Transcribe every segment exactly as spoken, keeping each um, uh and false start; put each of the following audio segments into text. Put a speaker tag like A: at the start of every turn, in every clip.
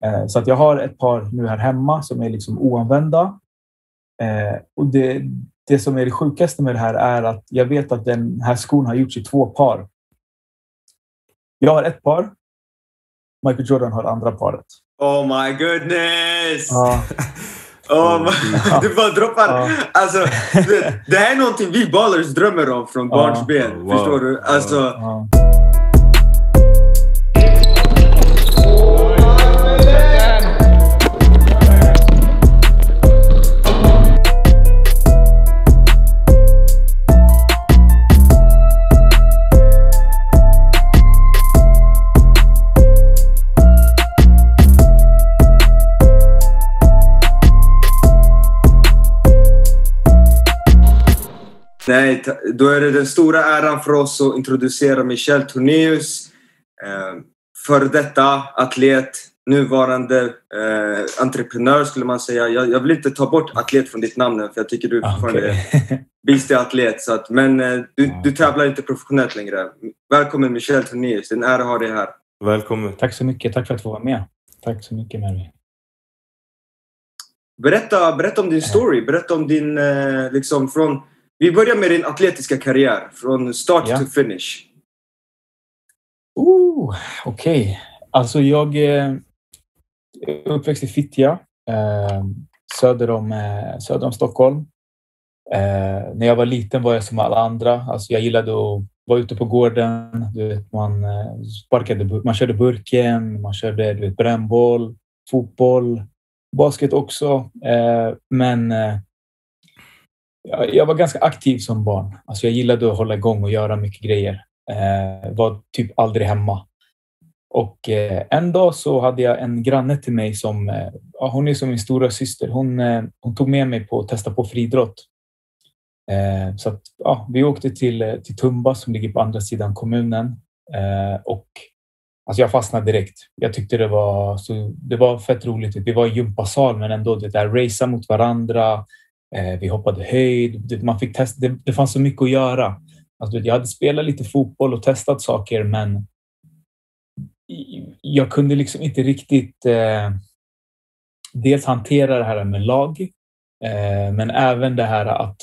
A: Eh, så att jag har ett par nu här hemma som är liksom oanvända. Eh, och det, det som är det sjukaste med det här är att jag vet att den här skon har gjorts i två par. Jag har ett par. Michael Jordan har andra paret.
B: Oh my goodness!
A: Ja.
B: Oh my,
A: Ja.
B: du bara droppar.
A: Ja.
B: Alltså, det, det här är någonting vi ballers drömmer om från
A: Ja.
B: barnsben.
C: Wow.
B: Förstår du? Alltså,
A: Ja.
B: nej, då är det den stora äran för oss att introducera Michel Tornéus. Eh, för detta atlet, nuvarande eh, entreprenör skulle man säga. Jag, jag vill inte ta bort atlet från ditt namn för jag tycker du fortfarande
A: Okay.
B: är beastig atlet. Så att, men eh, du, du tävlar inte professionellt längre. Välkommen Michel Tornéus, det är en ära att ha dig här.
C: Välkommen.
A: Tack så mycket, tack för att få vara med. Tack så mycket Mary.
B: Berätta, berätta om din story, berätta om din, eh, liksom från... Vi börjar med din atletiska karriär, från start
A: Ja.
B: to finish.
A: Oh, okej. Okay. Alltså jag är uppväxt i Fittja, eh, söder, om, eh, söder om Stockholm. Eh, när jag var liten var jag som alla andra. Alltså jag gillade att vara ute på gården. Du vet, man, eh, sparkade, man körde burken, man körde du vet, brännboll, fotboll, basket också. Eh, men... Eh, Jag var ganska aktiv som barn. Alltså jag gillade att hålla igång och göra mycket grejer. Eh, var typ aldrig hemma. Och eh, en dag så hade jag en granne till mig som... Eh, ja, hon är som min stora syster. Hon, eh, hon tog med mig på att testa på friidrott. Eh, så att, ja, vi åkte till, till Tumba som ligger på andra sidan kommunen. Eh, och alltså jag fastnade direkt. Jag tyckte det var, så, det var fett roligt. Vi var i gympasal men ändå det där racea mot varandra. Vi hoppade höjd. Man fick testa. Det, det fanns så mycket att göra. Alltså, jag hade spelat lite fotboll och testat saker men jag kunde liksom inte riktigt eh, dels hantera det här med lag eh, men även det här att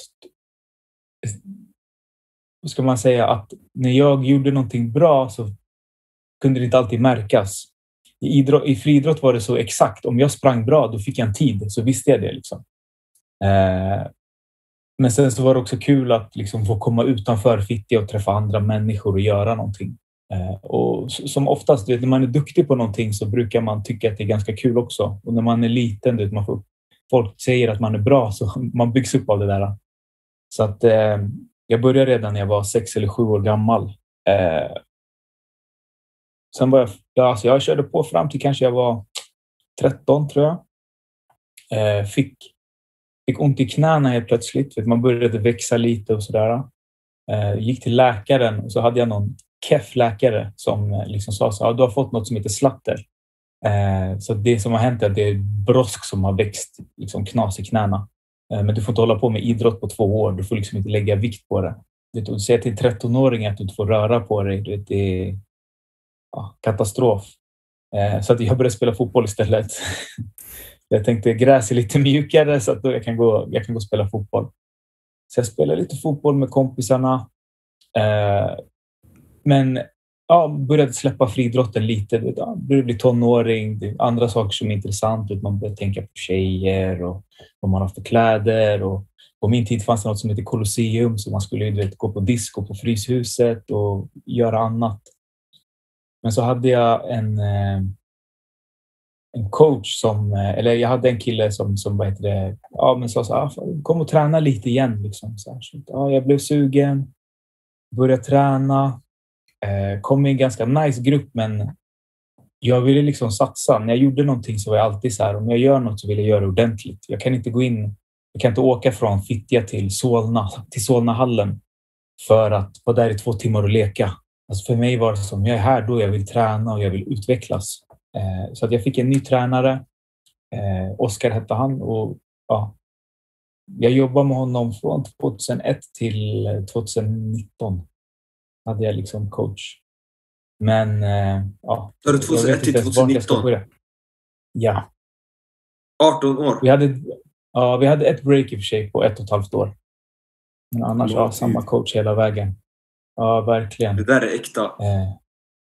A: vad ska man säga att när jag gjorde någonting bra så kunde det inte alltid märkas. I, idrott, i friidrott var det så exakt. Om jag sprang bra då fick jag en tid så visste jag det liksom. Eh, men sen så var det också kul att liksom få komma utanför Fittja och träffa andra människor och göra någonting. Eh, och som oftast, när man är duktig på någonting så brukar man tycka att det är ganska kul också. Och när man är liten, vet, man får, folk säger att man är bra så man byggs upp av det där. Så att eh, jag började redan när jag var sex eller sju år gammal. Eh, sen var jag, ja, alltså jag körde på fram till kanske jag var tretton tror jag. Eh, fick Fick ont i knäna helt plötsligt. Man började växa lite och sådär. Gick till läkaren och så hade jag någon keff läkare som liksom sa så, ja, du har fått något som heter slatter. Så det som har hänt är att det är brosk som har växt liksom knas i knäna. Men du får inte hålla på med idrott på två år. Du får liksom inte lägga vikt på det. Du säger till en tretton-åring att du inte får röra på dig. Det är ja, katastrof. Så att jag började spela fotboll istället. Jag tänkte gräs är lite mjukare så att jag kan gå, jag kan gå och spela fotboll. Så jag spelade lite fotboll med kompisarna. Eh, men ja, började släppa friidrotten lite. Ja, började bli tonåring. Det är andra saker som är intressant. Man började tänka på tjejer och vad man har för kläder. Och på min tid fanns det något som heter Colosseum. Så man skulle vet, gå på disco på Fryshuset och göra annat. Men så hade jag en... Eh, en coach som, eller jag hade en kille som, som vad heter det, ja men sa så ah, kom och träna lite igen liksom så här. Så, ja, jag blev sugen, började träna, eh, kom i en ganska nice grupp men jag ville liksom satsa. När jag gjorde någonting så var jag alltid så här, om jag gör något så vill jag göra det ordentligt. Jag kan inte gå in, jag kan inte åka från Fittja till Solna, till Solnahallen för att vara där i två timmar och leka. Alltså för mig var det som, jag är här då jag vill träna och jag vill utvecklas. Så att jag fick en ny tränare, eh, Oskar hette han och ja, jag jobbade med honom från tjugohundraett till tjugonitton hade jag liksom coach. Men eh, ja.
B: Var det tjugohundraett till tjugonitton?
A: Ja.
B: arton år?
A: Vi hade, ja, vi hade ett break i och för sig på ett och ett halvt år. Men annars har ja, samma coach hela vägen. Ja, verkligen.
B: Det där är äkta.
A: Eh,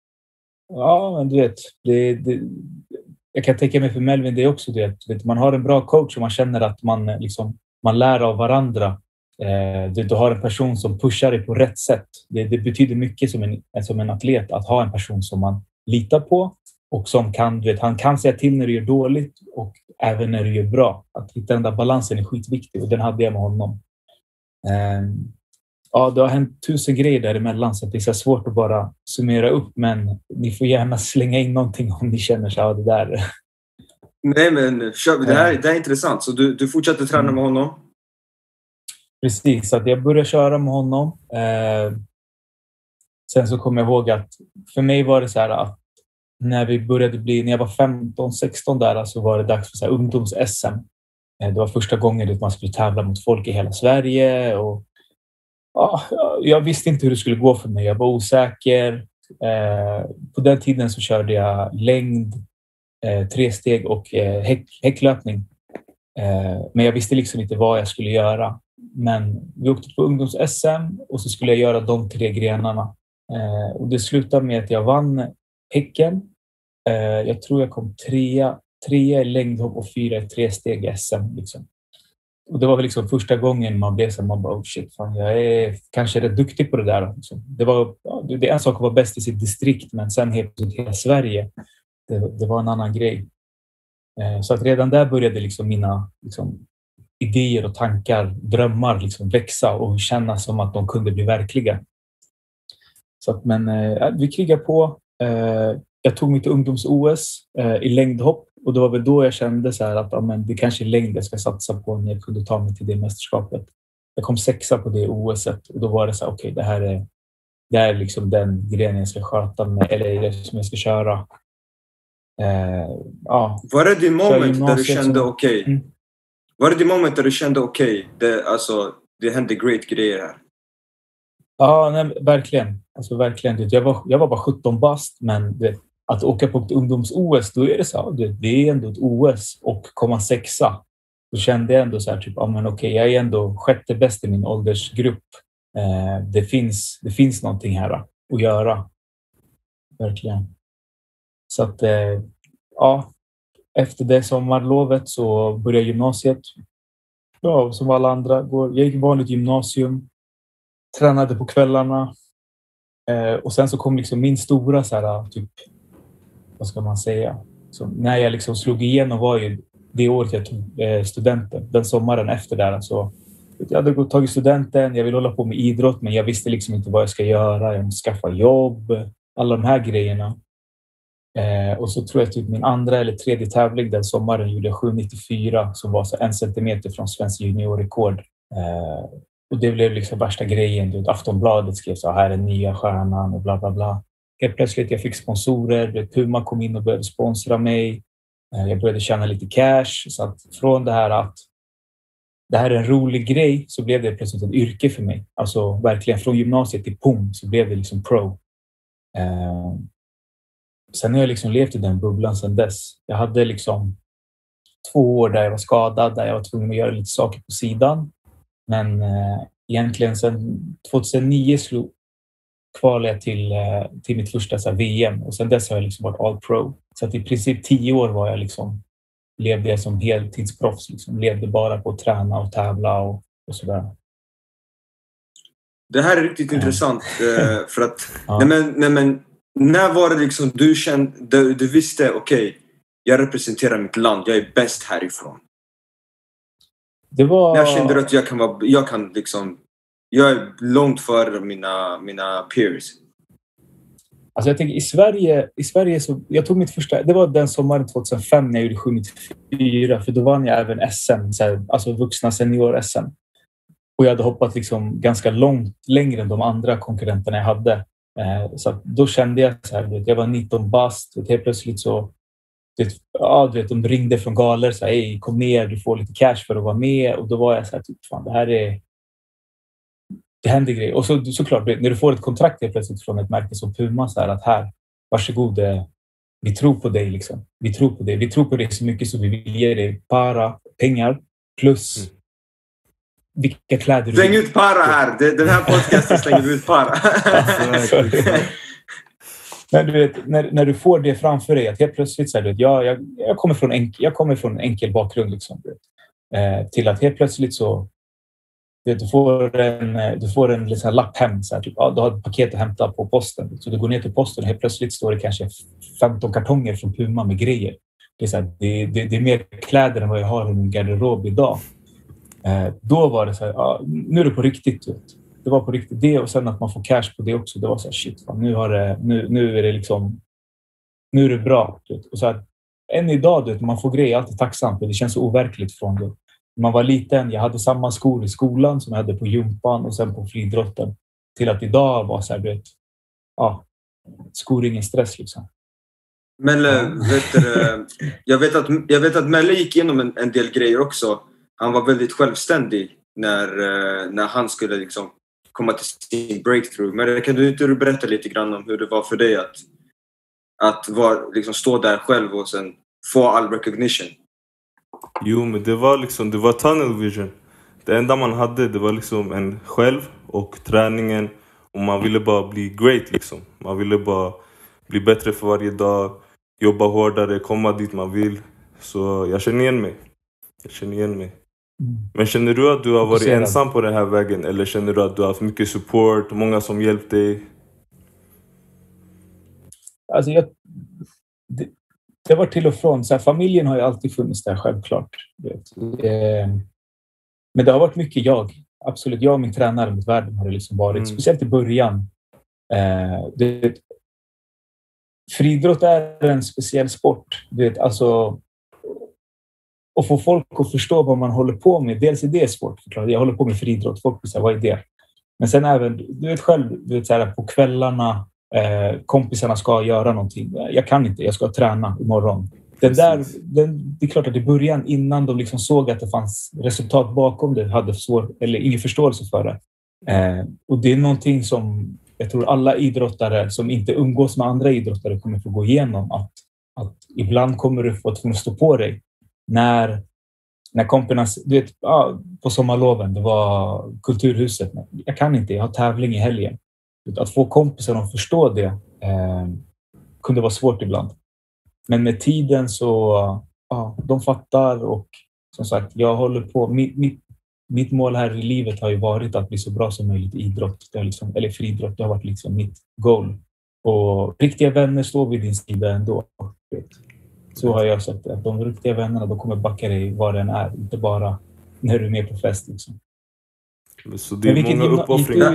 A: ja, men du vet. Det, det, jag kan tänka mig för Melvin det är också det. Vet, man har en bra coach och man känner att man, liksom, man lär av varandra. Eh, du, du har en person som pushar dig på rätt sätt. Det, det betyder mycket som en, som en atlet att ha en person som man litar på. Och som kan, du vet, han kan säga till när du gör dåligt och även när du gör bra. Att hitta den där balansen är skitviktig och den hade jag med honom. Um, ja, det har hänt tusen grejer däremellan så att det är så svårt att bara summera upp. Men ni får gärna slänga in någonting om ni känner så här, det där.
B: Nej, men kör, det, här, det här är intressant. Så du, du fortsätter träna med honom?
A: Precis, så att jag började köra med honom. Uh, sen så kommer jag ihåg att för mig var det så här att när vi började bli, när jag var femton sexton där så var det dags för så här ungdoms-S M. Det var första gången att man skulle tävla mot folk i hela Sverige och ja, jag visste inte hur det skulle gå för mig. Jag var osäker. Eh, på den tiden så körde jag längd, eh, tre steg och eh, häck, häcklöpning. Eh, men jag visste liksom inte vad jag skulle göra. Men vi åkte på ungdoms-S M och så skulle jag göra de tre grenarna. Eh, och det slutade med att jag vann häcken. Eh, jag tror jag kom trea, trea i längdhopp och fyra i tre steg i S M. Liksom. Och det var väl liksom första gången man blev så man bara, oh shit, fan, jag är kanske rätt duktig på det där. Liksom. Det var ja, det är en sak att vara bäst i sitt distrikt, men sen helt i hela Sverige, det, det var en annan grej. Eh, så att redan där började liksom mina liksom, idéer och tankar, drömmar liksom växa och känna som att de kunde bli verkliga. Så att, men eh, vi krigade på. Eh, jag tog mig till ungdoms-O S eh, i längdhopp och det var väl då jag kände så här att ja, men det kanske är längd jag ska satsa på när jag kunde ta mig till det mästerskapet. Jag kom sexa på det O S-et och då var det så här, okej, okay, det här är det här är liksom den grenen jag ska sköta med, eller det som jag ska köra. Eh, ja.
B: Var det din moment där du kände okej? Okay?
A: Mm.
B: Var det din moment där du kände okej? Okay, det, alltså, det hände great grejer här.
A: Ja, nej, verkligen. Alltså verkligen. Jag var, jag var bara sjutton bast, men det, att åka på ett ungdoms-O S, då är det så det, det är ändå ett O S och komma sexa. Då kände jag ändå så här typ, ja men okej, jag är ändå sjätte bäst i min åldersgrupp. Eh, det finns det finns någonting här att göra. Verkligen. Så att eh, ja, efter det sommarlovet så började gymnasiet. Ja, som alla andra. Jag gick vanligt gymnasium. Tränade på kvällarna. Eh, och sen så kom liksom min stora så här, typ, vad ska man säga? Så när jag liksom slog igenom var ju det året jag tog eh, studenten. Den sommaren efter där. Så jag hade gått tagit studenten. Jag ville hålla på med idrott, men jag visste liksom inte vad jag ska göra. Jag måste skaffa jobb. Alla de här grejerna. Eh, och så tror jag typ min andra eller tredje tävling den sommaren gjorde jag sju nittiofyra som var så en centimeter från svensk juniorrekord. Eh, och det blev liksom värsta grejen. Aftonbladet skrev så här är nya stjärnan och bla bla bla. Helt plötsligt jag fick sponsorer. Puma kom in och började sponsra mig. Eh, jag började tjäna lite cash. Så att från det här att det här är en rolig grej så blev det plötsligt ett yrke för mig. Alltså verkligen från gymnasiet till P O M så blev det liksom pro. Eh, Sen har jag liksom levt i den bubblan sedan dess. Jag hade liksom två år där jag var skadad, där jag var tvungen att göra lite saker på sidan. Men eh, egentligen sedan tjugohundranio slog, kvalade jag till, eh, till mitt första så här, V M. Och sedan dess har jag liksom varit all pro. Så att i princip tio år var jag liksom, levde jag som heltidsproffs. Liksom. Levde bara på att träna och tävla och, och sådär.
B: Det här är riktigt ja. intressant. Eh, för att,
A: ja.
B: nej men, nej men, när var det liksom du kände, du, du visste okej, okay, jag representerar mitt land, jag är bäst härifrån?
A: Det var...
B: Jag kände att jag kan vara, jag kan liksom, jag är långt före mina, mina peers.
A: Alltså jag tänker i Sverige, i Sverige så, jag tog mitt första, det var den sommaren tjugohundrafem när jag gjorde sju nittiofyra, för då vann jag även S M, så här, alltså vuxna senior-S M. Och jag hade hoppat liksom ganska långt, längre än de andra konkurrenterna jag hade. Så då kände jag så här, jag var nitton bast och helt plötsligt så det, ja, du vet, de ringde från galer så här, hej, kom ner, du får lite cash för att vara med. Och då var jag så här, typ, fan, det här är det händer grejer. Och så, såklart, när du får ett kontrakt helt plötsligt från ett märke som Puma så här, att här, varsågod, vi tror på dig liksom. Vi tror på dig. Vi tror på dig så mycket så vi vill ge dig para, pengar plus mm. vilka kläder du
B: Släng ut para här. Den här podcasten slänger ut para.
A: Men du vet, när, när du får det framför dig att helt plötsligt så här, du vet, jag, jag, jag, kommer från enk, jag kommer från en enkel bakgrund liksom, du vet, eh, till att helt plötsligt så du, vet, du får en, du får en liksom, lapp hem. Så här, typ, ja, du har ett paket att hämta på posten. Så du går ner till posten och helt plötsligt står det kanske femton kartonger från Puma med grejer. Det är, så här, det, det, det är mer kläder än vad jag har i min garderob idag. Eh, då var det så här, ja, nu är det på riktigt. Vet. Det var på riktigt det och sen att man får cash på det också. Det var så här, shit, fan, nu, har det, nu, nu är det liksom, nu är det bra. Vet. Och så här, än idag, vet, man får grejer, alltid tacksamt. Det känns så overkligt från det. När man var liten, jag hade samma skor i skolan som jag hade på gympan och sen på friidrotten. Till att idag var så här, vet, ja, skor ingen stress liksom.
B: Men vet du, jag vet att jag vet att Melle gick igenom en, en del grejer också. Han var väldigt självständig när när han skulle liksom komma till sin breakthrough. Men kan du inte berätta lite grann om hur det var för dig att att var, liksom stå där själv och sen få all recognition?
C: Jo, men det var liksom det var tunnel vision. Det enda man hade, det var liksom en själv och träningen, och man ville bara bli great liksom. Man ville bara bli bättre för varje dag, jobba hårdare, komma dit man vill. Så jag känner igen mig. Jag känner igen mig. Men känner du att du har varit ensam på den här vägen, eller känner du att du har haft mycket support, många som hjälpt dig?
A: Alltså jag det, det var till och från så här, familjen har ju alltid funnits där självklart, vet. Eh, men det har varit mycket jag. Absolut, jag och min tränare mot världen har det liksom varit, mm. speciellt i början. Eh, det, friidrott är en speciell sport, vet, alltså och få folk att förstå vad man håller på med. Dels är det svårt, förklara. Jag håller på med friidrott, folk säger vad är det? Men sen även, du vet själv, du vet så här, på kvällarna eh, kompisarna ska göra någonting. Jag kan inte, jag ska träna imorgon. Den där, den, det är klart att i början, innan de liksom såg att det fanns resultat bakom det, hade svår, eller ingen förståelse för det. Eh, och det är någonting som jag tror alla idrottare som inte umgås med andra idrottare kommer få gå igenom. Att, att ibland kommer du få att stå på dig. När, när kompisarna, du vet, ja, på sommarloven, det var Kulturhuset. Jag kan inte, jag har tävling i helgen. Att få kompisar att förstå det eh, kunde vara svårt ibland. Men med tiden så, ja, de fattar och som sagt, jag håller på, mitt, mitt, mitt mål här i livet har ju varit att bli så bra som möjligt i idrott. Det har liksom, eller friidrott, det har varit liksom mitt goal. Och riktiga vänner står vid din sida ändå. Vet. Så har jag sett det. Att de riktiga vännerna, de kommer backa dig var den är. Inte bara när du är med på fest. Liksom.
C: Så det är många uppoffringar.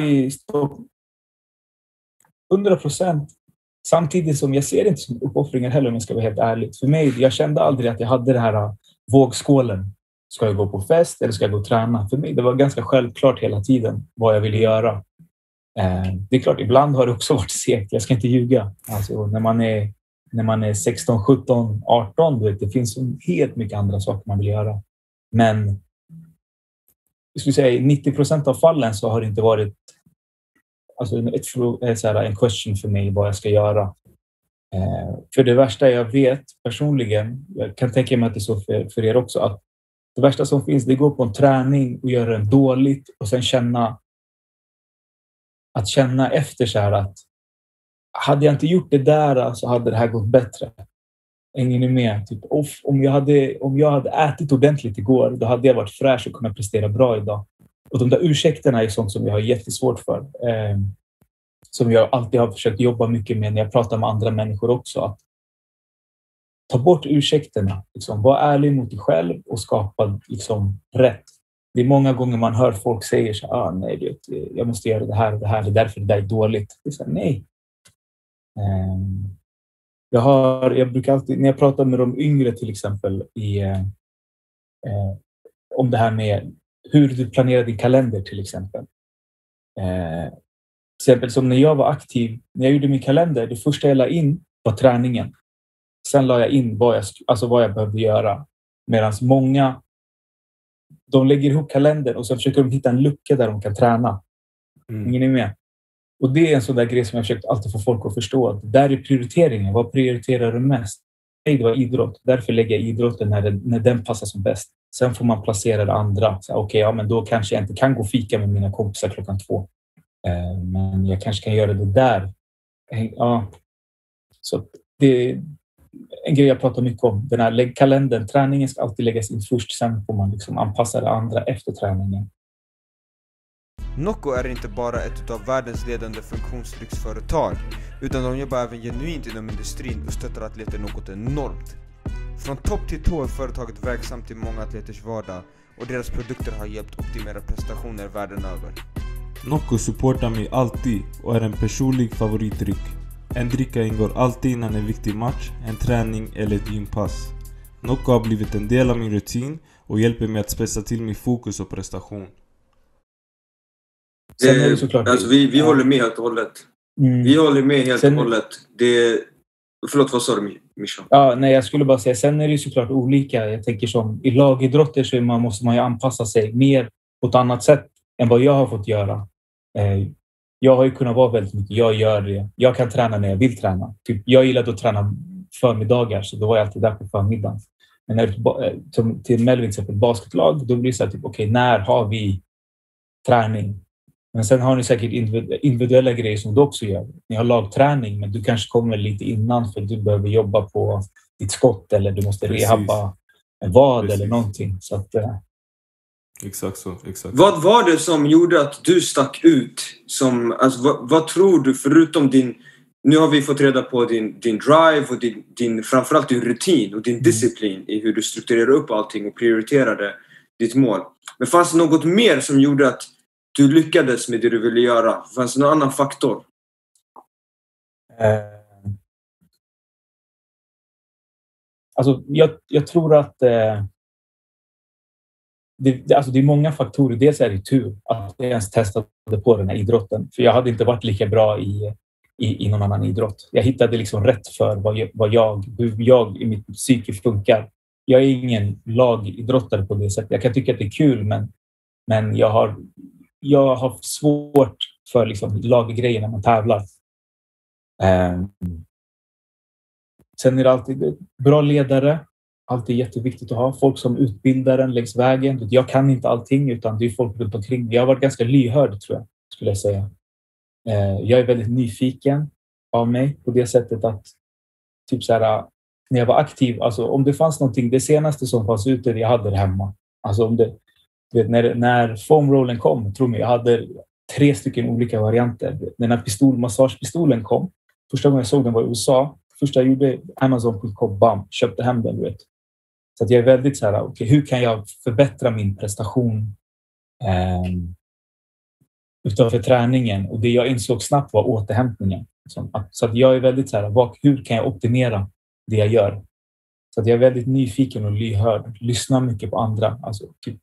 A: hundra procent. Samtidigt som jag ser det inte som uppoffringar heller, om jag ska vara helt ärlig. För mig, jag kände aldrig att jag hade det här vågskålen. Ska jag gå på fest eller ska jag gå och träna? För mig, det var ganska självklart hela tiden vad jag ville göra. Eh, det är klart, ibland har det också varit segt. Jag ska inte ljuga. Alltså, när man är När man är sexton, sjutton, arton, du vet, det finns helt mycket andra saker man vill göra. Men jag skulle säga nittio procent av fallen så har det inte varit alltså, ett, så här, en question för mig vad jag ska göra. Eh, för det värsta jag vet personligen, jag kan tänka mig att det är så för, för er också, att det värsta som finns, det är att gå på en träning och göra den dåligt och sen känna att känna efter så här att hade jag inte gjort det där så hade det här gått bättre. Ingen är med. Typ, off, om, jag hade, om jag hade ätit ordentligt igår, då hade jag varit fräsch och kunnat prestera bra idag. Och de där ursäkterna är sånt som jag har jättesvårt för. Eh, som jag alltid har försökt jobba mycket med när jag pratar med andra människor också. Att ta bort ursäkterna. Liksom, var ärlig mot dig själv och skapa liksom, rätt. Det är många gånger man hör folk säga så ah, nej, du vet, jag måste göra det här och det här. Det är därför det där är dåligt. Det är så här, nej. Jag, har, jag brukar alltid, när jag pratar med de yngre till exempel i, eh, om det här med hur du planerar din kalender till exempel. Eh, till exempel som när jag var aktiv, när jag gjorde min kalender, det första jag la in var träningen. Sen la jag in vad jag, alltså vad jag behövde göra. Medan många, de lägger ihop kalendern och så försöker de hitta en lucka där de kan träna. Mm. Ingen är med. Och det är en sån där grej som jag försökt alltid få folk att förstå. Att där är prioriteringen. Vad prioriterar du mest? Nej, det var idrott. Därför lägger jag idrotten när den, när den passar som bäst. Sen får man placera det andra. Okej, okay, ja, men då kanske jag inte kan gå och fika med mina kompisar klockan två. Eh, men jag kanske kan göra det där. Eh, ja. Så det är en grej jag pratar mycket om. Den här kalendern. Träningen ska alltid läggas in först. Sen får man liksom anpassa det andra efter träningen.
D: Nocco är inte bara ett av världens ledande funktionslyxföretag, utan de jobbar även genuint inom industrin och stöttar atleter något enormt. Från topp till tå är företaget verksamt i många atleters vardag och deras produkter har hjälpt optimera prestationer världen över.
C: Nocco supportar mig alltid och är en personlig favoritdryck. En dricka ingår alltid innan en viktig match, en träning eller ett gympass. Nocco har blivit en del av min rutin och hjälper mig att spetsa till min fokus och prestation.
B: Sen är det såklart, alltså vi, vi ja. håller med helt och hållet. Mm. Vi håller med helt sen, och hållet. Det, förlåt, vad sa du, Mischa?
A: Ja, nej, jag skulle bara säga, sen är det ju såklart olika. Jag tänker som i lagidrotter så man, måste man ju anpassa sig mer på ett annat sätt än vad jag har fått göra. Eh, jag har ju kunnat vara väldigt mycket. Jag gör det. Jag kan träna när jag vill träna. Typ, jag gillade att träna förmiddagar, så då var jag alltid där på förmiddagen. Men när det till Melvin till exempel basketlag, då blir det så här, typ, okej, okay, när har vi träning? Men sen har ni säkert individuella grejer som du också gör. Ni har lagträning, men du kanske kommer lite innan för du behöver jobba på ditt skott eller du måste Precis. rehabba en vad Precis. eller någonting. Så att, äh...
C: Exakt så. Exakt.
B: Vad var det som gjorde att du stack ut? Som, alltså, vad, vad tror du, förutom din... Nu har vi fått reda på din, din drive och din, din, framförallt din rutin och din mm. disciplin i hur du strukturerar upp allting och prioriterade ditt mål. Men fanns det något mer som gjorde att du lyckades med det du ville göra? Fanns det någon annan faktor?
A: Eh, alltså, jag, jag tror att eh, det, det, alltså det är många faktorer. Dels är det tur att jag ens testade på den här idrotten. För jag hade inte varit lika bra i, i, i någon annan idrott. Jag hittade liksom rätt för vad jag, vad jag, hur jag i mitt psyke funkar. Jag är ingen lagidrottare på det sättet. Jag kan tycka att det är kul, men, men jag har Jag har svårt för liksom laggrejer när man tävlar. Eh, sen är det alltid bra ledare. Alltid jätteviktigt att ha. Folk som utbildar en längs vägen. Jag kan inte allting, utan det är folk runt omkring. Jag har varit ganska lyhörd, tror jag, skulle jag säga. Eh, jag är väldigt nyfiken av mig på det sättet att typ så här, när jag var aktiv, alltså om det fanns någonting, det senaste som fanns ute, jag hade det hemma. Alltså om det Vet, när, när foamrollen kom, tror mig, jag hade tre stycken olika varianter. När den här pistolmassagepistolen kom, första gången jag såg den var i U S A. Första jag gjorde, Amazon punkt com, bam, köpte hem den, du vet. Så att jag är väldigt så här, okej, okay, hur kan jag förbättra min prestation eh, utanför träningen? Och det jag insåg snabbt var återhämtningen. Så att, så att jag är väldigt så här, vad, hur kan jag optimera det jag gör? Så att jag är väldigt nyfiken och lyhörd. Lyssnar mycket på andra. Alltså, typ,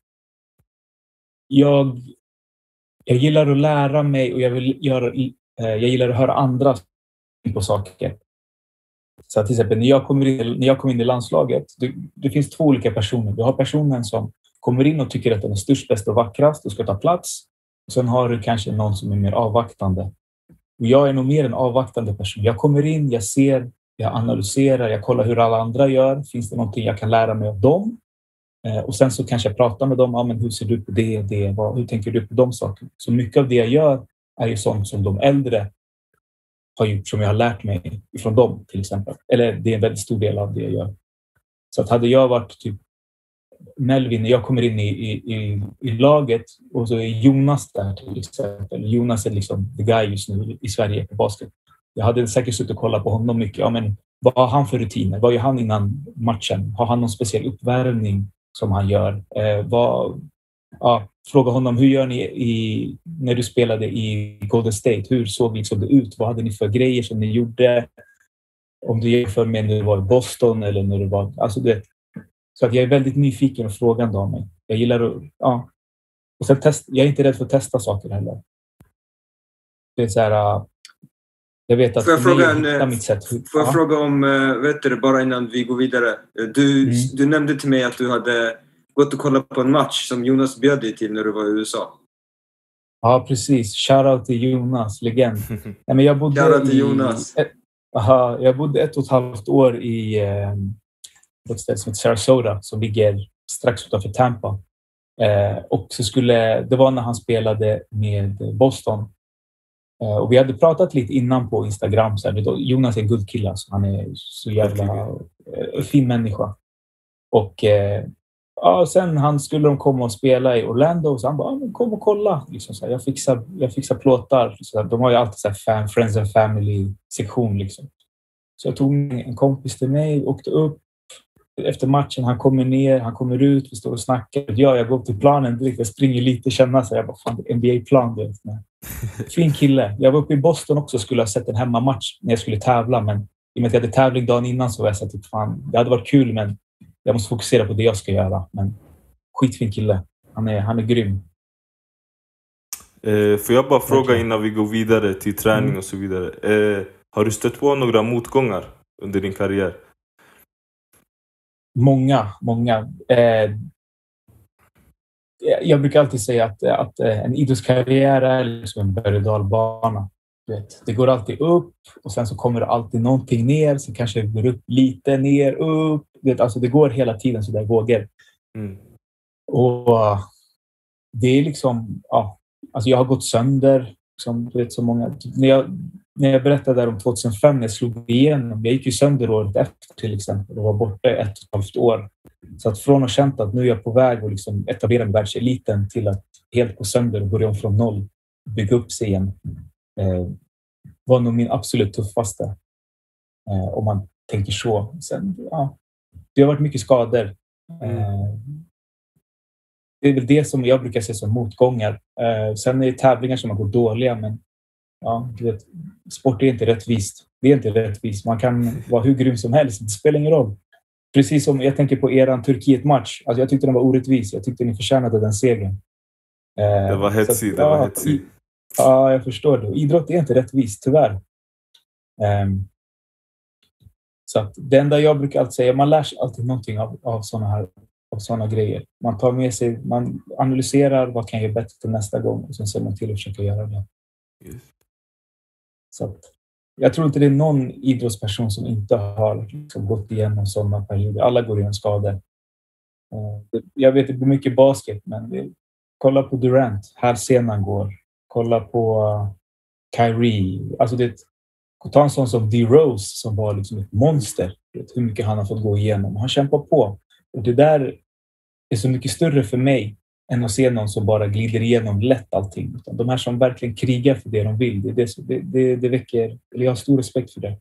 A: Jag, jag gillar att lära mig och jag, vill göra, jag gillar att höra andra på saker. Så till exempel när jag kommer in, när jag kommer in i landslaget, det, det finns två olika personer. Du har personen som kommer in och tycker att den är störst, bäst och vackrast och ska ta plats. Och sen har du kanske någon som är mer avvaktande. Och jag är nog mer en avvaktande person. Jag kommer in, jag ser, jag analyserar, jag kollar hur alla andra gör. Finns det någonting jag kan lära mig av dem? Och sen så kanske jag pratar med dem. Ja, men hur ser du på det? det vad, hur tänker du på de sakerna? Så mycket av det jag gör är ju sånt som de äldre har gjort, som jag har lärt mig från dem till exempel. Eller det är en väldigt stor del av det jag gör. Så att hade jag varit typ Melvin, när jag kommer in i, i, i, i laget och så är Jonas där till exempel. Jonas är liksom the guy just nu i Sverige på basket. Jag hade säkert suttit och kollat på honom mycket. Ja, men vad har han för rutiner? Vad gör han innan matchen? Har han någon speciell uppvärmning som han gör? Eh, vad, ja, fråga honom, hur gör ni i, när du spelade i Golden State? Hur såg liksom det ut? Vad hade ni för grejer som ni gjorde? Om du jämför med när du var i Boston eller när du var... Alltså det, så att jag är väldigt nyfiken och frågande av mig. Jag gillar att... Ja. Och sen test, jag är inte rädd för att testa saker heller. Det är så här... Jag vet att
B: får jag fråga, en,
A: mitt sätt.
B: Får jag ja. fråga om, vet du, bara innan vi går vidare. Du, mm. du nämnde till mig att du hade gått och kollat på en match som Jonas bjöd dig till när du var i U S A.
A: Ja, precis. Shoutout till Jonas, legend. Nej, men jag bodde
B: Shoutout till
A: i,
B: Jonas.
A: Ett, aha, jag bodde ett och ett halvt år i eh, ett ställe som heter Sarasota som ligger strax utanför Tampa. Eh, och så skulle, det var när han spelade med Boston. Eh, och vi hade pratat lite innan på Instagram. Så här, Jonas är en guldkille, alltså. Han är så jävla eh, fin människa. Och eh, ja, sen han skulle de komma och spela i Orlando. Så han bara, ja, kom och kolla. Liksom, så här, jag, fixar, jag fixar plåtar. Så här, de har ju alltid så här fan, friends and family-sektion. Liksom. Så jag tog en kompis till mig, åkte upp. Efter matchen, han kommer ner, han kommer ut, vi står och snackar. Ja, jag går upp till planen direkt, jag springer lite, känner så jag bara, fan, N B A-plan. Fin kille. Jag var uppe i Boston också och skulle ha sett en hemmamatch när jag skulle tävla, men i och med att jag hade tävling dagen innan så var jag så att fan, det hade varit kul, men jag måste fokusera på det jag ska göra. Men skitfin kille. Han är, han är grym.
C: Eh, får jag bara fråga innan vi går vidare till träning mm. och så vidare. Eh, har du stött på några motgångar under din karriär?
A: Många, många. Eh, jag brukar alltid säga att, att en idrottskarriär är liksom en berg- och dalbana. Det går alltid upp och sen så kommer det alltid någonting ner. Så kanske det går upp lite, ner, upp. Det, alltså det går hela tiden så där vågor. Mm. Och det är liksom, ja, alltså jag har gått sönder. Som, du vet, så många, när, jag, när jag berättade där om tjugohundrafem när jag slog igenom, jag gick ju sönder året efter till exempel och var borta ett och ett halvt år. Så att från att känt att nu är jag på väg att liksom etablera mig världseliten till att helt gå sönder och börja om från noll, bygga upp sig igen, eh, var nog min absolut tuffaste. Eh, om man tänker så. Sen, ja, det har varit mycket skador. Eh, det är väl det som jag brukar se som motgångar. Eh, sen är det tävlingar som har gått dåliga, men ja, du vet, sport är inte rättvist. Det är inte rättvist. Man kan vara hur grym som helst. Det spelar ingen roll. Precis som jag tänker på eran Turkiet-match. Alltså jag tyckte den var orättvis. Jag tyckte ni förtjänade den segern.
C: Eh, det var hetsigt. Det var ja, hetsigt.
A: Ja, jag förstår det. Idrott är inte rättvist, tyvärr. Eh, så att det enda jag brukar alltid säga, man lär sig alltid någonting av, av sådana här av sådana grejer. Man tar med sig, man analyserar vad kan jag göra bättre till nästa gång och sen ser man till att försöka göra det. Yes. Så att, jag tror inte det är någon idrottsperson som inte har liksom gått igenom sådana perioder. Alla går igenom skador. Jag vet det blir mycket basket, men det, kolla på Durant, här scenen går. Kolla på Kyrie. Alltså det, ta en sån som D-Rose som var liksom ett monster. Hur mycket han har fått gå igenom. Han kämpar på. Och det där är så mycket större för mig än att se någon som bara glider igenom lätt allting. Utan de här som verkligen krigar för det de vill, det, det, det, det väcker, eller jag har stor respekt för det.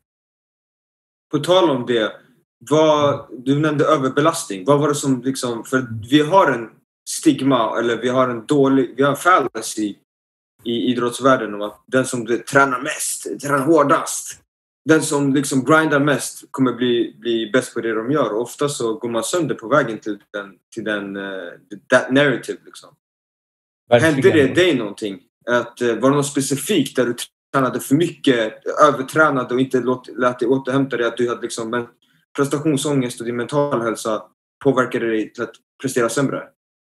B: På tal om det, vad, du nämnde överbelastning. Vad var det som liksom, för vi har en stigma, eller vi har en dålig, vi har en fallacy i idrottsvärlden om att den som tränar mest, tränar hårdast, den som liksom grindar mest kommer bli, bli bäst på det de gör. Och ofta så går man sönder på vägen till den, till den uh, that narrative liksom. Hände det dig någonting? Att, uh, var det något specifikt där du tränade för mycket, övertränade och inte låt, lät dig återhämta dig, att du hade liksom en prestationsångest och din mental hälsa påverkade dig till att prestera sämre?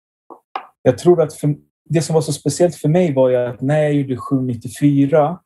A: Jag tror att för, det som var så speciellt för mig var ju att när jag gjorde sju nittiofyra,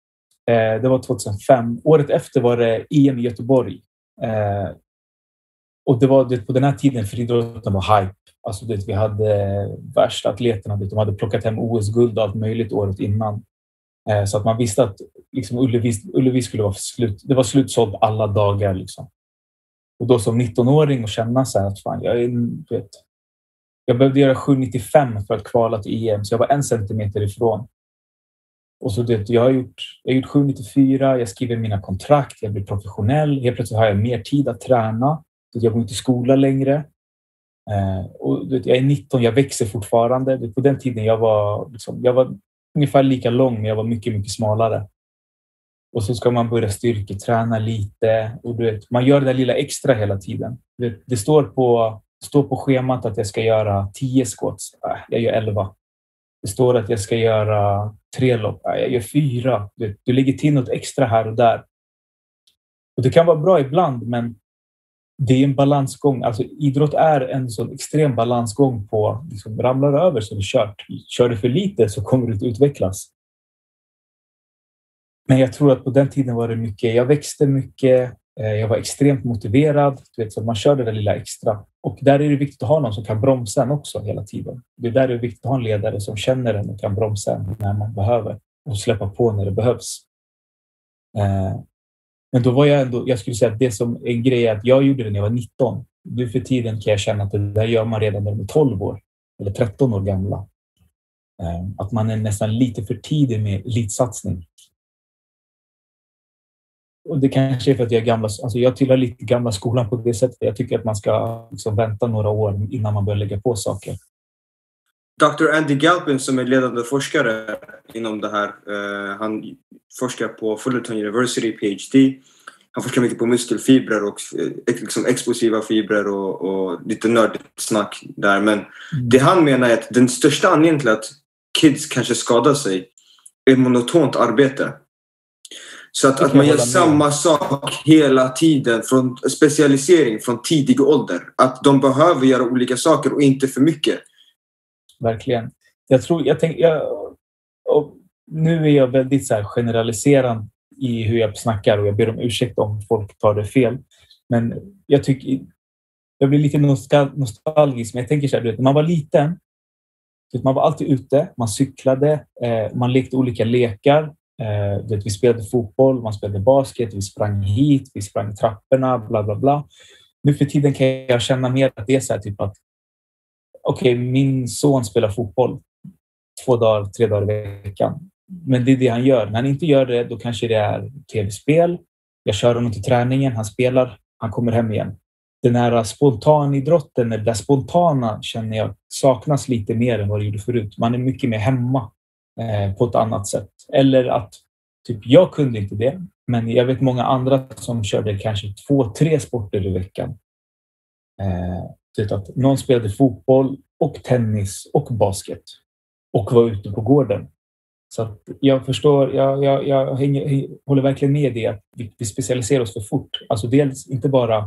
A: eh, det var tjugohundrafem, året efter var det E M i Göteborg. Eh, och det var det, på den här tiden för idrotten var hype. Alltså det, vi hade värsta atleterna, det, de hade plockat hem O S-guld och allt möjligt året innan. Eh, så att man visste att liksom, Ullevi, Ullevi skulle vara slut. Det var slutsålt alla dagar liksom. Och då som nittonåring och känna så här att fan, jag är, vet, jag behövde göra sju nittiofem för att kvala till E M, så jag var en centimeter ifrån. Och så det, jag har gjort, jag har gjort sju nittiofyra, jag skriver mina kontrakt, jag blir professionell. Helt plötsligt har jag mer tid att träna. Jag går inte i skola längre. Eh, och vet, jag är nitton, jag växer fortfarande. På den tiden jag var, liksom, jag var ungefär lika lång, men jag var mycket, mycket smalare. Och så ska man börja styrketräna lite. Och du vet, man gör det där lilla extra hela tiden. Det, det står på... Det står på schemat att jag ska göra tio squats. Äh, jag gör elva. Det står att jag ska göra tre lopp. Äh, jag gör fyra. Du, du lägger till något extra här och där. Och det kan vara bra ibland, men det är en balansgång. Alltså idrott är en sån extrem balansgång på liksom, ramlar över så är det kört. Kör du för lite så kommer du att utvecklas. Men jag tror att på den tiden var det mycket, jag växte mycket, jag var extremt motiverad. Du vet, så man kör det där lilla extra. Och där är det viktigt att ha någon som kan bromsa en också hela tiden. Det är där det är viktigt att ha en ledare som känner en och kan bromsa en när man behöver. Och släppa på när det behövs. Men då var jag ändå, jag skulle säga att det som en grej är att jag gjorde det när jag var nitton. Nu för tiden kan jag känna att det där gör man redan när man är tolv år. Eller tretton år gamla. Att man är nästan lite för tidig med elitsatsning. Och det kanske är för att jag är gamla, alltså jag tillhör lite gamla skolan på det sättet. Jag tycker att man ska liksom vänta några år innan man börjar lägga på saker.
B: doktor Andy Galpin som är ledande forskare inom det här. Uh, han forskar på Fullerton University, P H D. Han forskar mycket på muskelfibrer och liksom explosiva fibrer och, och lite nördigt snack där. Men mm. det han menar är att den största anledningen till att kids kanske skadar sig är monotont arbete. Så att, att man gör samma sak hela tiden, från specialisering från tidig ålder. Att de behöver göra olika saker och inte för mycket.
A: Verkligen. Jag tror, jag tänker, jag, och nu är jag väldigt så här generaliserande i hur jag snackar och jag ber om ursäkt om folk tar det fel. Men jag tycker, jag blir lite nostalgisk, men jag tänker så här, du vet, när man var liten, man var alltid ute, man cyklade, man lekte olika lekar. Eh, vet, vi spelade fotboll, man spelade basket, vi sprang hit, vi sprang trapporna, bla bla bla. Nu för tiden kan jag känna mer att det är så här typ att okej, okay, min son spelar fotboll två dagar, tre dagar i veckan. Men det är det han gör. När han inte gör det, då kanske det är tv-spel. Jag kör honom till träningen, han spelar, han kommer hem igen. Den här spontanidrotten, det spontana känner jag saknas lite mer än vad det gjorde förut. Man är mycket mer hemma eh, på ett annat sätt. Eller att typ, jag kunde inte det, men jag vet många andra som körde kanske två, tre sporter i veckan. Eh, typ att någon spelade fotboll och tennis och basket och var ute på gården. Så att jag förstår, jag, jag, jag hänger, håller verkligen med i att vi, vi specialiserar oss för fort. Alltså dels inte bara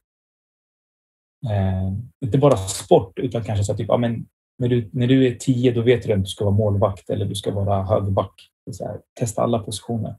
A: eh, inte bara sport, utan kanske så att typ, ja, men när du, när du är tio, då vet du att du ska vara målvakt eller du ska vara högerback. Så här, testa alla positioner.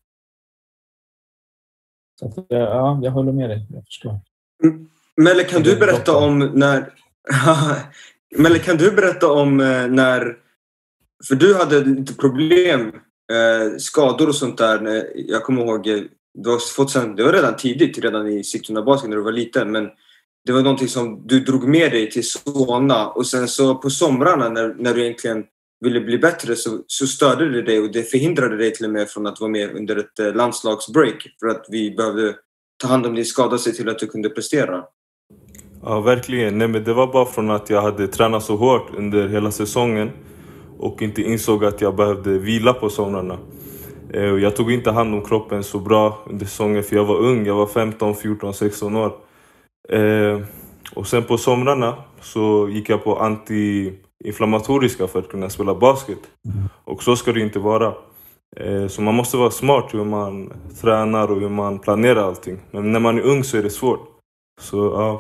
A: Så att, ja, jag håller med dig, jag förstår.
B: Melle, kan du berätta om när Melle, kan du berätta om när, för du hade lite problem, eh, skador och sånt där. Jag kommer ihåg, du har fått sen, det var redan tidigt, redan i Sigtuna basket när du var liten, men det var någonting som du drog med dig till Solna, och sen så på somrarna när, när du egentligen ville bli bättre så, så störde det dig och det förhindrade dig till och med från att vara med under ett eh, landslagsbreak för att vi behövde ta hand om din skada sig till att du kunde prestera.
C: Ja, verkligen. Nej, men det var bara från att jag hade tränat så hårt under hela säsongen och inte insåg att jag behövde vila på somrarna. Eh, jag tog inte hand om kroppen så bra under säsongen för jag var ung, jag var femton, fjorton, sexton år. Eh, och sen på somrarna så gick jag på anti-inflammatoriska för att kunna spela basket. Mm. Och så ska det inte vara. Eh, så man måste vara smart hur man tränar och hur man planerar allting. Men när man är ung så är det svårt. Så ja.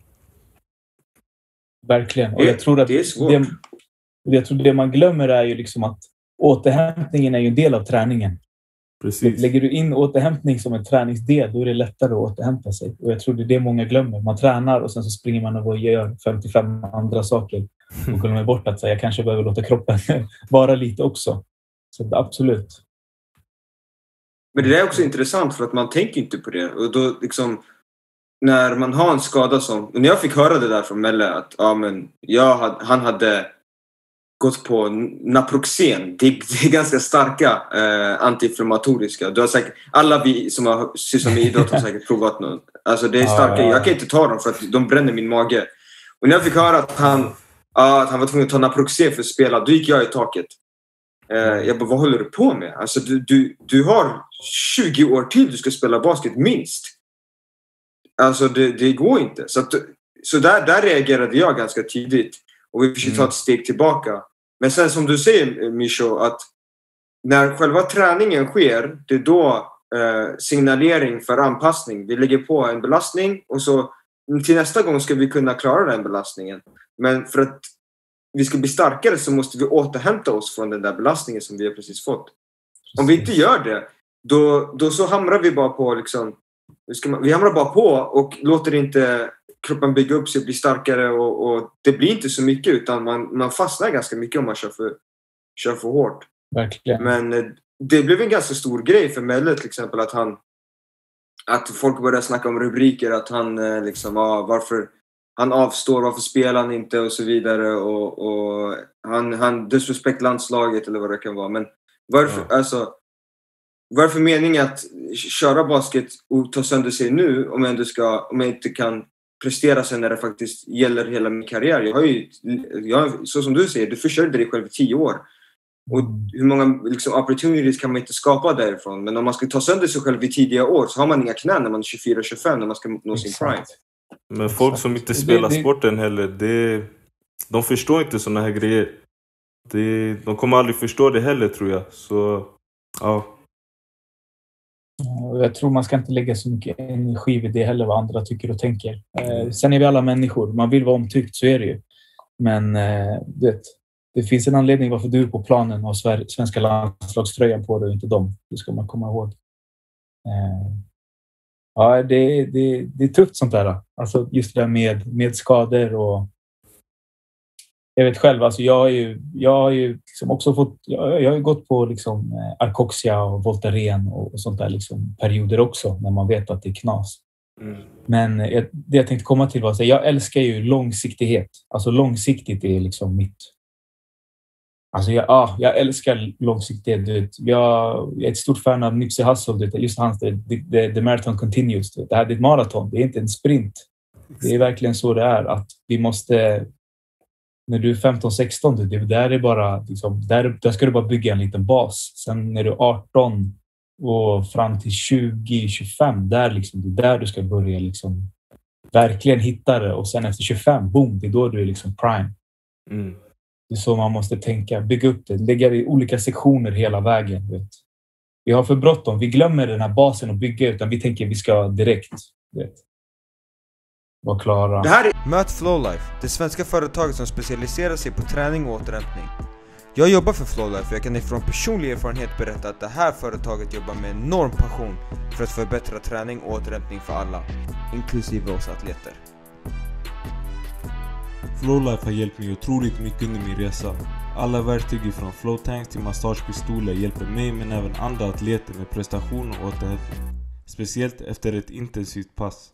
A: Verkligen. Och jag tror att
B: det är svårt.
A: Det, jag tror det man glömmer är ju liksom att återhämtningen är ju en del av träningen.
C: Precis.
A: Lägger du in återhämtning som en träningsdel, då är det lättare att återhämta sig. Och jag tror det är det många glömmer. Man tränar och sen så springer man och gör femtiofem andra saker. Och glömmer bort att säga, jag kanske behöver låta kroppen vara lite också. Så absolut.
B: Men det är också intressant för att man tänker inte på det. Och då liksom, när man har en skada som... När jag fick höra det där från Melle att ja, men jag hade, han hade gått på Naproxen. Det, det är ganska starka eh, antiinflammatoriska. Du har säkert, alla vi som har sysslat med idrott har säkert provat något. Alltså det är starka. Jag kan inte ta dem för att de bränner min mage. Och när jag fick höra att han, att han var tvungen att ta Naproxen för att spela, då gick jag i taket. Eh, jag bara, vad håller du på med? Alltså du, du, du har tjugo år till du ska spela basket minst. Alltså det, det går inte. Så, att, så där, där reagerade jag ganska tidigt. Och vi försökte ta ett steg tillbaka. Men sen som du säger, Misho, att när själva träningen sker, det är då eh, signalering för anpassning. Vi lägger på en belastning och så till nästa gång ska vi kunna klara den belastningen. Men för att vi ska bli starkare så måste vi återhämta oss från den där belastningen som vi har precis fått. Om vi inte gör det, då, då så hamrar vi bara på liksom, ska man, vi hamrar bara på och låter inte kroppen bygga upp sig och bli starkare och, och det blir inte så mycket utan man, man fastnar ganska mycket om man kör för, kör för hårt.
A: Verkligen.
B: Men det blev en ganska stor grej för Melle till exempel att han att folk började snacka om rubriker att han liksom, ja, varför han avstår, varför spelar han inte och så vidare och, och han, han disrespect landslaget eller vad det kan vara. Men varför, ja. alltså, varför meningen att köra basket och ta sönder sig nu om jag, ändå ska, om jag inte kan prestera sen när det faktiskt gäller hela min karriär. Jag har ju, jag, så som du säger, du försörjde dig själv i tio år. Och hur många liksom, opportunities kan man inte skapa därifrån. Men om man ska ta sönder sig själv i tidiga år så har man inga knän när man är tjugofyra tjugofem när man ska nå sin prime.
C: Men folk som inte spelar det, det... sporten heller, det, de förstår inte såna här grejer. Det, de kommer aldrig förstå det heller tror jag. Så, ja.
A: Jag tror man ska inte lägga så mycket energi vid det heller vad andra tycker och tänker. Eh, sen är vi alla människor. Man vill vara omtyckt, så är det ju. Men eh, det, det finns en anledning varför du är på planen och har svenska landslagströjan på dig och inte dem. Det ska man komma ihåg. Eh, ja, det, det, det är tufft sånt där. Alltså just det där med, med skador och jag vet själv, alltså jag har ju, jag har ju liksom också fått, jag, jag har ju gått på liksom Arcoxia och Voltaren och, och sånt där liksom perioder också när man vet att det är knas. Mm. Men jag, det jag tänkte komma till var att jag älskar ju långsiktighet. Alltså långsiktigt är liksom mitt. Alltså jag, ja, jag älskar långsiktighet. Du vet. Jag, jag är ett stort fan av Nipsey Hussle. Just hans, the, the, the marathon continues. Det här är ett maraton, det är inte en sprint. Det är verkligen så det är att vi måste. När du är femton sexton, det där är bara liksom, där, där ska du bara bygga en liten bas. Sen när du är arton och fram till tjugo tjugofem, där liksom, det är där du ska börja liksom verkligen hitta det. Och sen efter tjugofem, boom, det är då du är liksom prime. Mm. Det är så man måste tänka, bygga upp det, lägga det i olika sektioner hela vägen. Vet. Vi har för bråttom, vi glömmer den här basen och bygga utan vi tänker vi ska direkt. Vet. Var klara.
D: Det här är... Möt Flowlife, det svenska företaget som specialiserar sig på träning och återhämtning. Jag jobbar för Flowlife och jag kan ifrån personlig erfarenhet berätta att det här företaget jobbar med enorm passion för att förbättra träning och återhämtning för alla, inklusive oss atleter.
C: Flowlife har hjälpt mig otroligt mycket under min resa. Alla verktyg från flowtanks till massagepistoler hjälper mig men även andra atleter med prestation och återhämtning. Speciellt efter ett intensivt pass.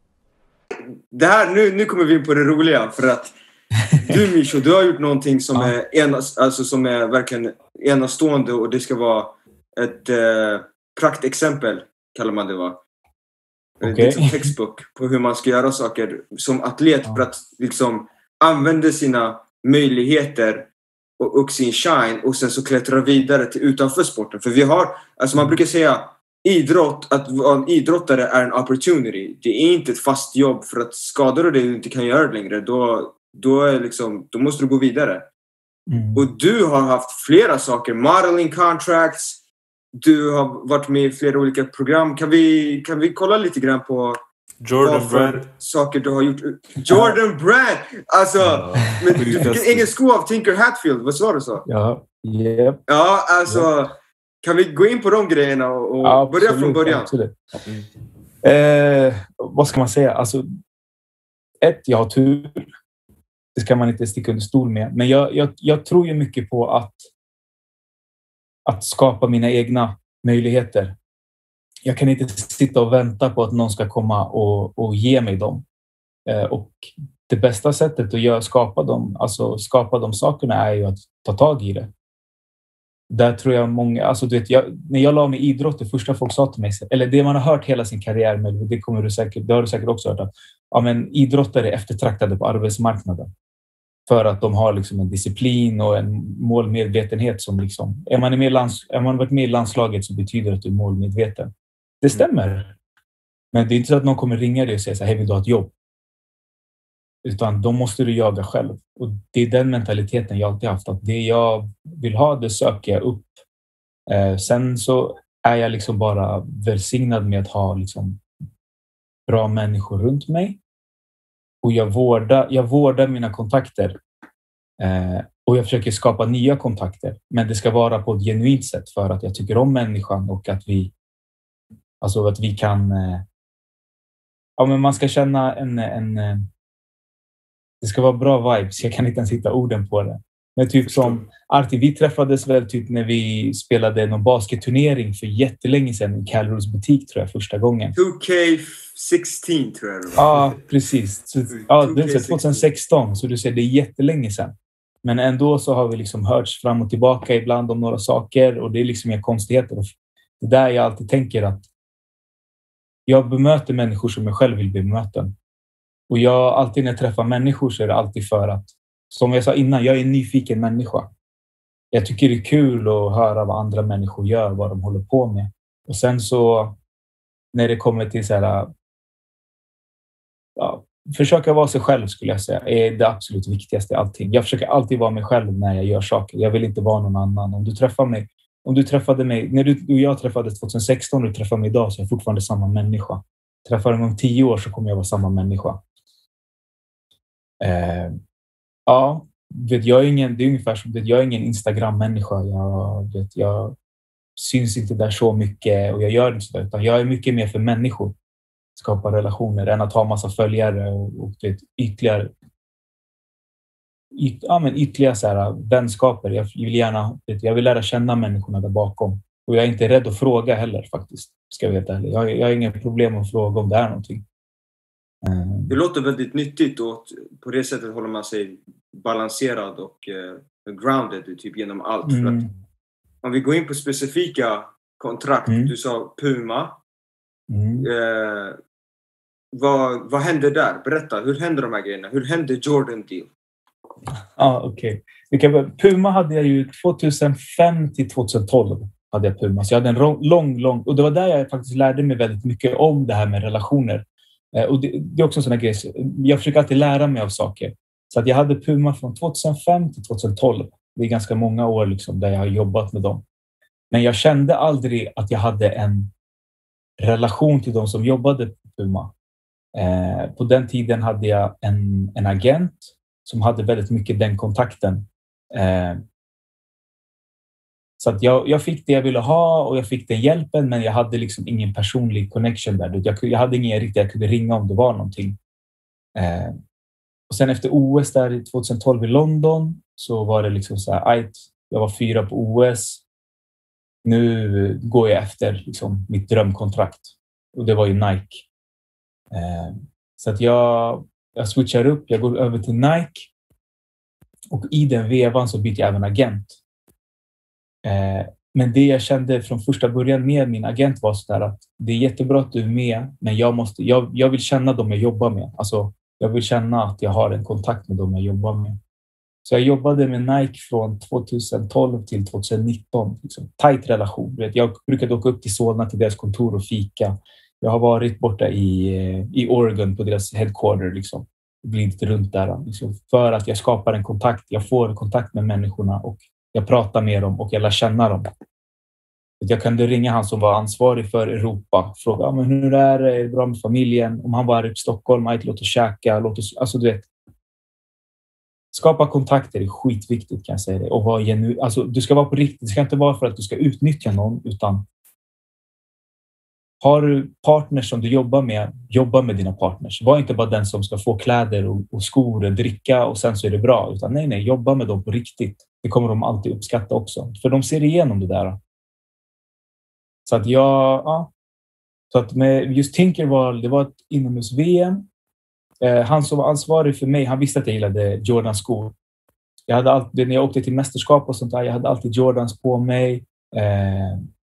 B: Det här, nu, nu kommer vi in på det roliga för att du Misho, du har gjort någonting som ja. är enas, alltså som är verkligen enastående och det ska vara ett eh, praktexempel kallar man det va. Okay. Det är som textbook på hur man ska göra saker som atlet ja. för att liksom använda sina möjligheter och, och sin shine och sen så klättra vidare till utanför sporten. För vi har, alltså man brukar säga idrott, att vara en idrottare är en opportunity. Det är inte ett fast jobb för att skadar du dig och inte kan göra det längre då, då, är liksom, då måste du gå vidare. Mm. Och du har haft flera saker, modeling contracts, du har varit med i flera olika program. Kan vi, kan vi kolla lite grann på
C: Jordan Brand
B: saker du har gjort? Jordan Brand! Alltså, ja, men du fick en egen sko av Tinker Hatfield, vad sa du så?
A: Ja, yep.
B: Ja, alltså yep. Kan vi gå in på de grejerna och, och ja, börja från början?
A: Absolut. Mm. Eh, vad ska man säga? Alltså, ett, jag har tur. Det ska man inte sticka under stol med. Men jag, jag, jag tror ju mycket på att, att skapa mina egna möjligheter. Jag kan inte sitta och vänta på att någon ska komma och, och ge mig dem. Eh, och det bästa sättet att göra, skapa, dem, alltså skapa de sakerna är ju att ta tag i det. Där tror jag många, alltså du vet, jag, när jag la mig i idrott, det första folk sa till mig, eller det man har hört hela sin karriär med, det kommer du säkert, det har du säkert också hört, att ja, men idrottare är eftertraktade på arbetsmarknaden. För att de har liksom en disciplin och en målmedvetenhet som liksom, är man, med lands, är man varit med i landslaget så betyder det att du är målmedveten. Det stämmer. Men det är inte så att någon kommer ringa dig och säga så här, hej vill du ha ett jobb? Utan då måste du jaga själv. Och det är den mentaliteten jag alltid haft. Att det jag vill ha, det söker jag upp. Eh, sen så är jag liksom bara välsignad med att ha liksom bra människor runt mig. Och jag vårdar, jag vårdar mina kontakter. Eh, och jag försöker skapa nya kontakter. Men det ska vara på ett genuint sätt för att jag tycker om människan och att vi, alltså att vi kan... Eh, ja, men man ska känna en... en eh, det ska vara bra vibes. Jag kan inte ens hitta orden på det. Men typ som Arti, vi träffades väl typ när vi spelade någon basketturnering för jättelänge sedan i Calros butik tror jag första gången.
B: two K sexton tror jag det var.
A: Ja, precis. Så, ja, det är tjugohundrasexton så du ser det är jättelänge sedan. Men ändå så har vi liksom hörts fram och tillbaka ibland om några saker och det är liksom inga konstigheter. Det där jag alltid tänker att jag bemöter människor som jag själv vill bemöta. Och jag alltid när jag träffar människor så är det alltid för att, som jag sa innan, jag är en nyfiken människa. Jag tycker det är kul att höra vad andra människor gör, vad de håller på med. Och sen så när det kommer till så här, ja, försöka vara sig själv skulle jag säga är det absolut viktigaste i allting. Jag försöker alltid vara mig själv när jag gör saker. Jag vill inte vara någon annan. Om du träffar mig, om du träffade mig, när du och jag träffades tjugohundrasexton och du träffar mig idag så är jag fortfarande samma människa. Träffar mig om tio år så kommer jag vara samma människa. Eh, ja, vet, jag är ingen, det är ungefär som vet, jag är ingen Instagram-människa. Jag, vet, jag syns inte där så mycket och jag gör inte så där, utan jag är mycket mer för människor. Skapa relationer än att ha massa följare och, och vet, ytterligare yt, ja, men ytterligare så här, vänskaper. Jag vill gärna, vet, jag vill lära känna människorna där bakom. Och jag är inte rädd att fråga heller faktiskt. Ska jag veta heller. Jag, jag har inga problem att fråga om det är någonting.
B: Mm. Det låter väldigt nyttigt och på det sättet håller man sig balanserad och uh, grounded typ genom allt. Mm. För att om vi går in på specifika kontrakt, mm. du sa Puma. Mm. Uh, vad, vad händer där? Berätta, hur händer de här grejerna? Hur händer Jordan Deal?
A: Ja, ah, okej. Okay. Puma hade jag ju tjugohundrafem till tjugotolv hade jag Puma. Så jag hade en lång, lång... Och det var där jag faktiskt lärde mig väldigt mycket om det här med relationer. Och det, det är också en sån här grej. Jag försöker alltid lära mig av saker. Så att jag hade Puma från tjugohundrafem till tjugotolv. Det är ganska många år liksom, där jag har jobbat med dem. Men jag kände aldrig att jag hade en relation till de som jobbade på Puma. Eh, på den tiden hade jag en, en agent som hade väldigt mycket den kontakten. Eh, så att jag, jag fick det jag ville ha och jag fick den hjälpen, men jag hade liksom ingen personlig connection där. Jag, jag hade ingen riktigt jag kunde ringa om det var någonting. Eh, och sen efter O S där tjugotolv i London så var det liksom så här, jag var fyra på O S. Nu går jag efter liksom mitt drömkontrakt. Och det var ju Nike. Eh, så att jag, jag switchar upp, jag går över till Nike. Och i den vevan så byter jag även agent. Eh, men det jag kände från första början med min agent var så där att det är jättebra att du är med, men jag, måste, jag, jag vill känna dem jag jobbar med. Alltså, jag vill känna att jag har en kontakt med dem jag jobbar med. Så jag jobbade med Nike från tjugotolv till tjugonitton. Liksom, tajt relation. Jag brukade åka upp till Solna till deras kontor och fika. Jag har varit borta i, i Oregon på deras headquarter. Liksom, glidit runt där. Liksom, för att jag skapar en kontakt. Jag får en kontakt med människorna och jag pratar med dem och jag lär känna dem. Jag kunde ringa han som var ansvarig för Europa. Fråga men hur är det? Är det bra med familjen? Om han var i Stockholm, låt oss käka. Låt oss, alltså du vet. Skapa kontakter är skitviktigt kan jag säga det. Och vara genu, alltså, du ska vara på riktigt. Det ska inte vara för att du ska utnyttja någon. Utan har du partners som du jobbar med, jobba med dina partners. Var inte bara den som ska få kläder och, och skor och dricka och sen så är det bra. Utan nej, nej, jobba med dem på riktigt. Det kommer de alltid uppskatta också. För de ser igenom det där. Så att jag... Ja. Så att med just Tinkerwall, det var ett inomhus-V M. Eh, han som var ansvarig för mig, han visste att jag gillade Jordans skor. Jag hade alltid, när jag åkte till mästerskap och sånt där, jag hade alltid Jordans på mig. Eh,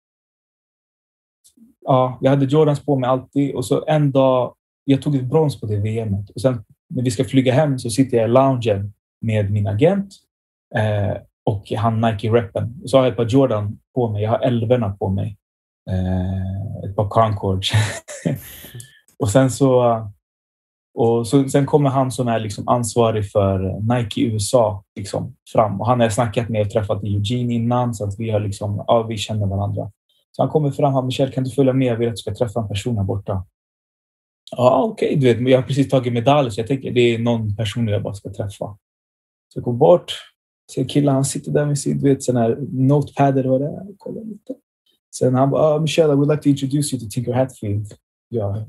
A: ja, jag hade Jordans på mig alltid. Och så en dag, jag tog ett brons på det V M:et. Och sen när vi ska flyga hem så sitter jag i loungen med min agent. Eh, och han Nike-reppen. Och så har jag ett par Jordan på mig. Jag har elvorna på mig. Eh, ett par Concords. och sen så... Och så, sen kommer han som är liksom ansvarig för Nike i U S A liksom fram. Och han har snackat med och träffat i Eugene innan. Så att vi har liksom... Ja, vi känner varandra. Så han kommer fram. Han Michel, kan du följa med? Jag vill att du ska träffa en person här borta. Ja, okej, okay, du vet, jag har precis tagit medalj så jag tänker det är någon person jag bara ska träffa. Så jag går bort, ser killen, han sitter där med sin, du vet, sån här notepad eller vad det är, kollar lite. Sen han bara, oh, Michelle, I would like to introduce you to Tinker Hatfield. Ja.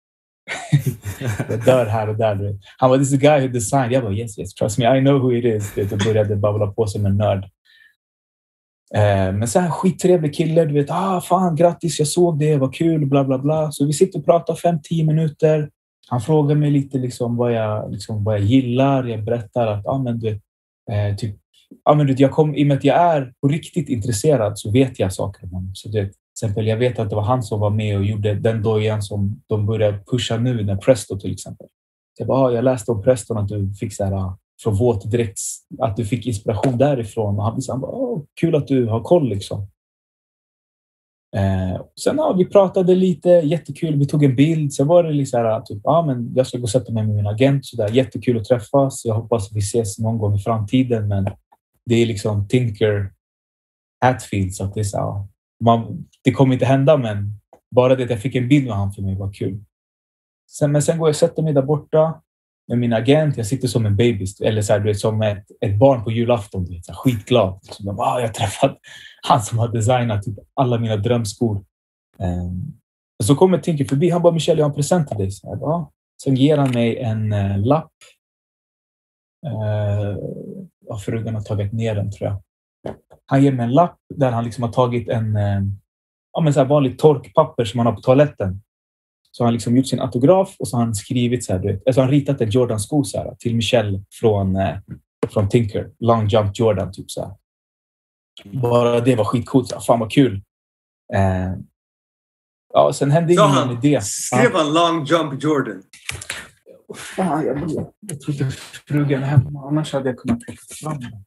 A: Jag dör här och där, du vet. Han bara, this is the guy who designed. Jag bara, yes, yes, trust me, I know who it is. Det började babbla på som en nörd. Eh, men så här skittrevlig kille, du vet, ah fan, grattis, jag såg det, vad kul, bla bla bla. Så vi sitter och pratar fem till tio minuter. Han frågar mig lite liksom vad jag, liksom, vad jag gillar. Jag berättar att, ah, men du vet, eh, typ, ah, men du vet, jag kom, i och med att jag är på riktigt intresserad så vet jag saker om honom. Så det, till exempel, jag vet att det var han som var med och gjorde den dojan som de börjar pusha nu, den Presto till exempel. Så jag bara, ah, jag läste om Preston att du fick så här, från vårt direkt, att du fick inspiration därifrån. Och han blev så här, åh, kul att du har koll liksom. Eh, sen ja, vi pratade lite, jättekul, vi tog en bild. Sen var det liksom här, typ, ja, men jag ska gå och sätta mig med min agent. Så där, jättekul att träffas. Jag hoppas att vi ses någon gång i framtiden. Men det är liksom Tinker Hatfield. Så att det är så här, man, det kommer inte hända, men bara det att jag fick en bild med han för mig var kul. Sen, men sen går jag och sätter mig där borta med min agent. Jag sitter som en baby, eller så här, du vet, som ett, ett barn på julafton, du vet, så här, skitglad. Så jag, ah, jag har träffat han som har designat typ alla mina drömskor. Um, och så kommer Tinker förbi. Han bara, Michelle, jag har en present till dig. Så jag, ah. Sen ger han mig en uh, lapp. Uh, frugan har tagit ner den, tror jag. Han ger mig en lapp där han liksom har tagit en uh, ja, men så här vanlig torkpapper som man har på toaletten. Så han har liksom gjort sin autograf och så har han skrivit så här, du vet, alltså han ritat en Jordan-sko så här, till Michelle från, eh, från Tinker. Long Jump Jordan, typ så här. Bara det var skitcoolt. Så här, fan vad kul. Eh, ja, sen hände ingen
B: han,
A: idé.
B: Skrev han Long Jump Jordan?
A: Fan, jag, jag trodde frugan är hemma. Annars hade jag kunnat plocka fram den.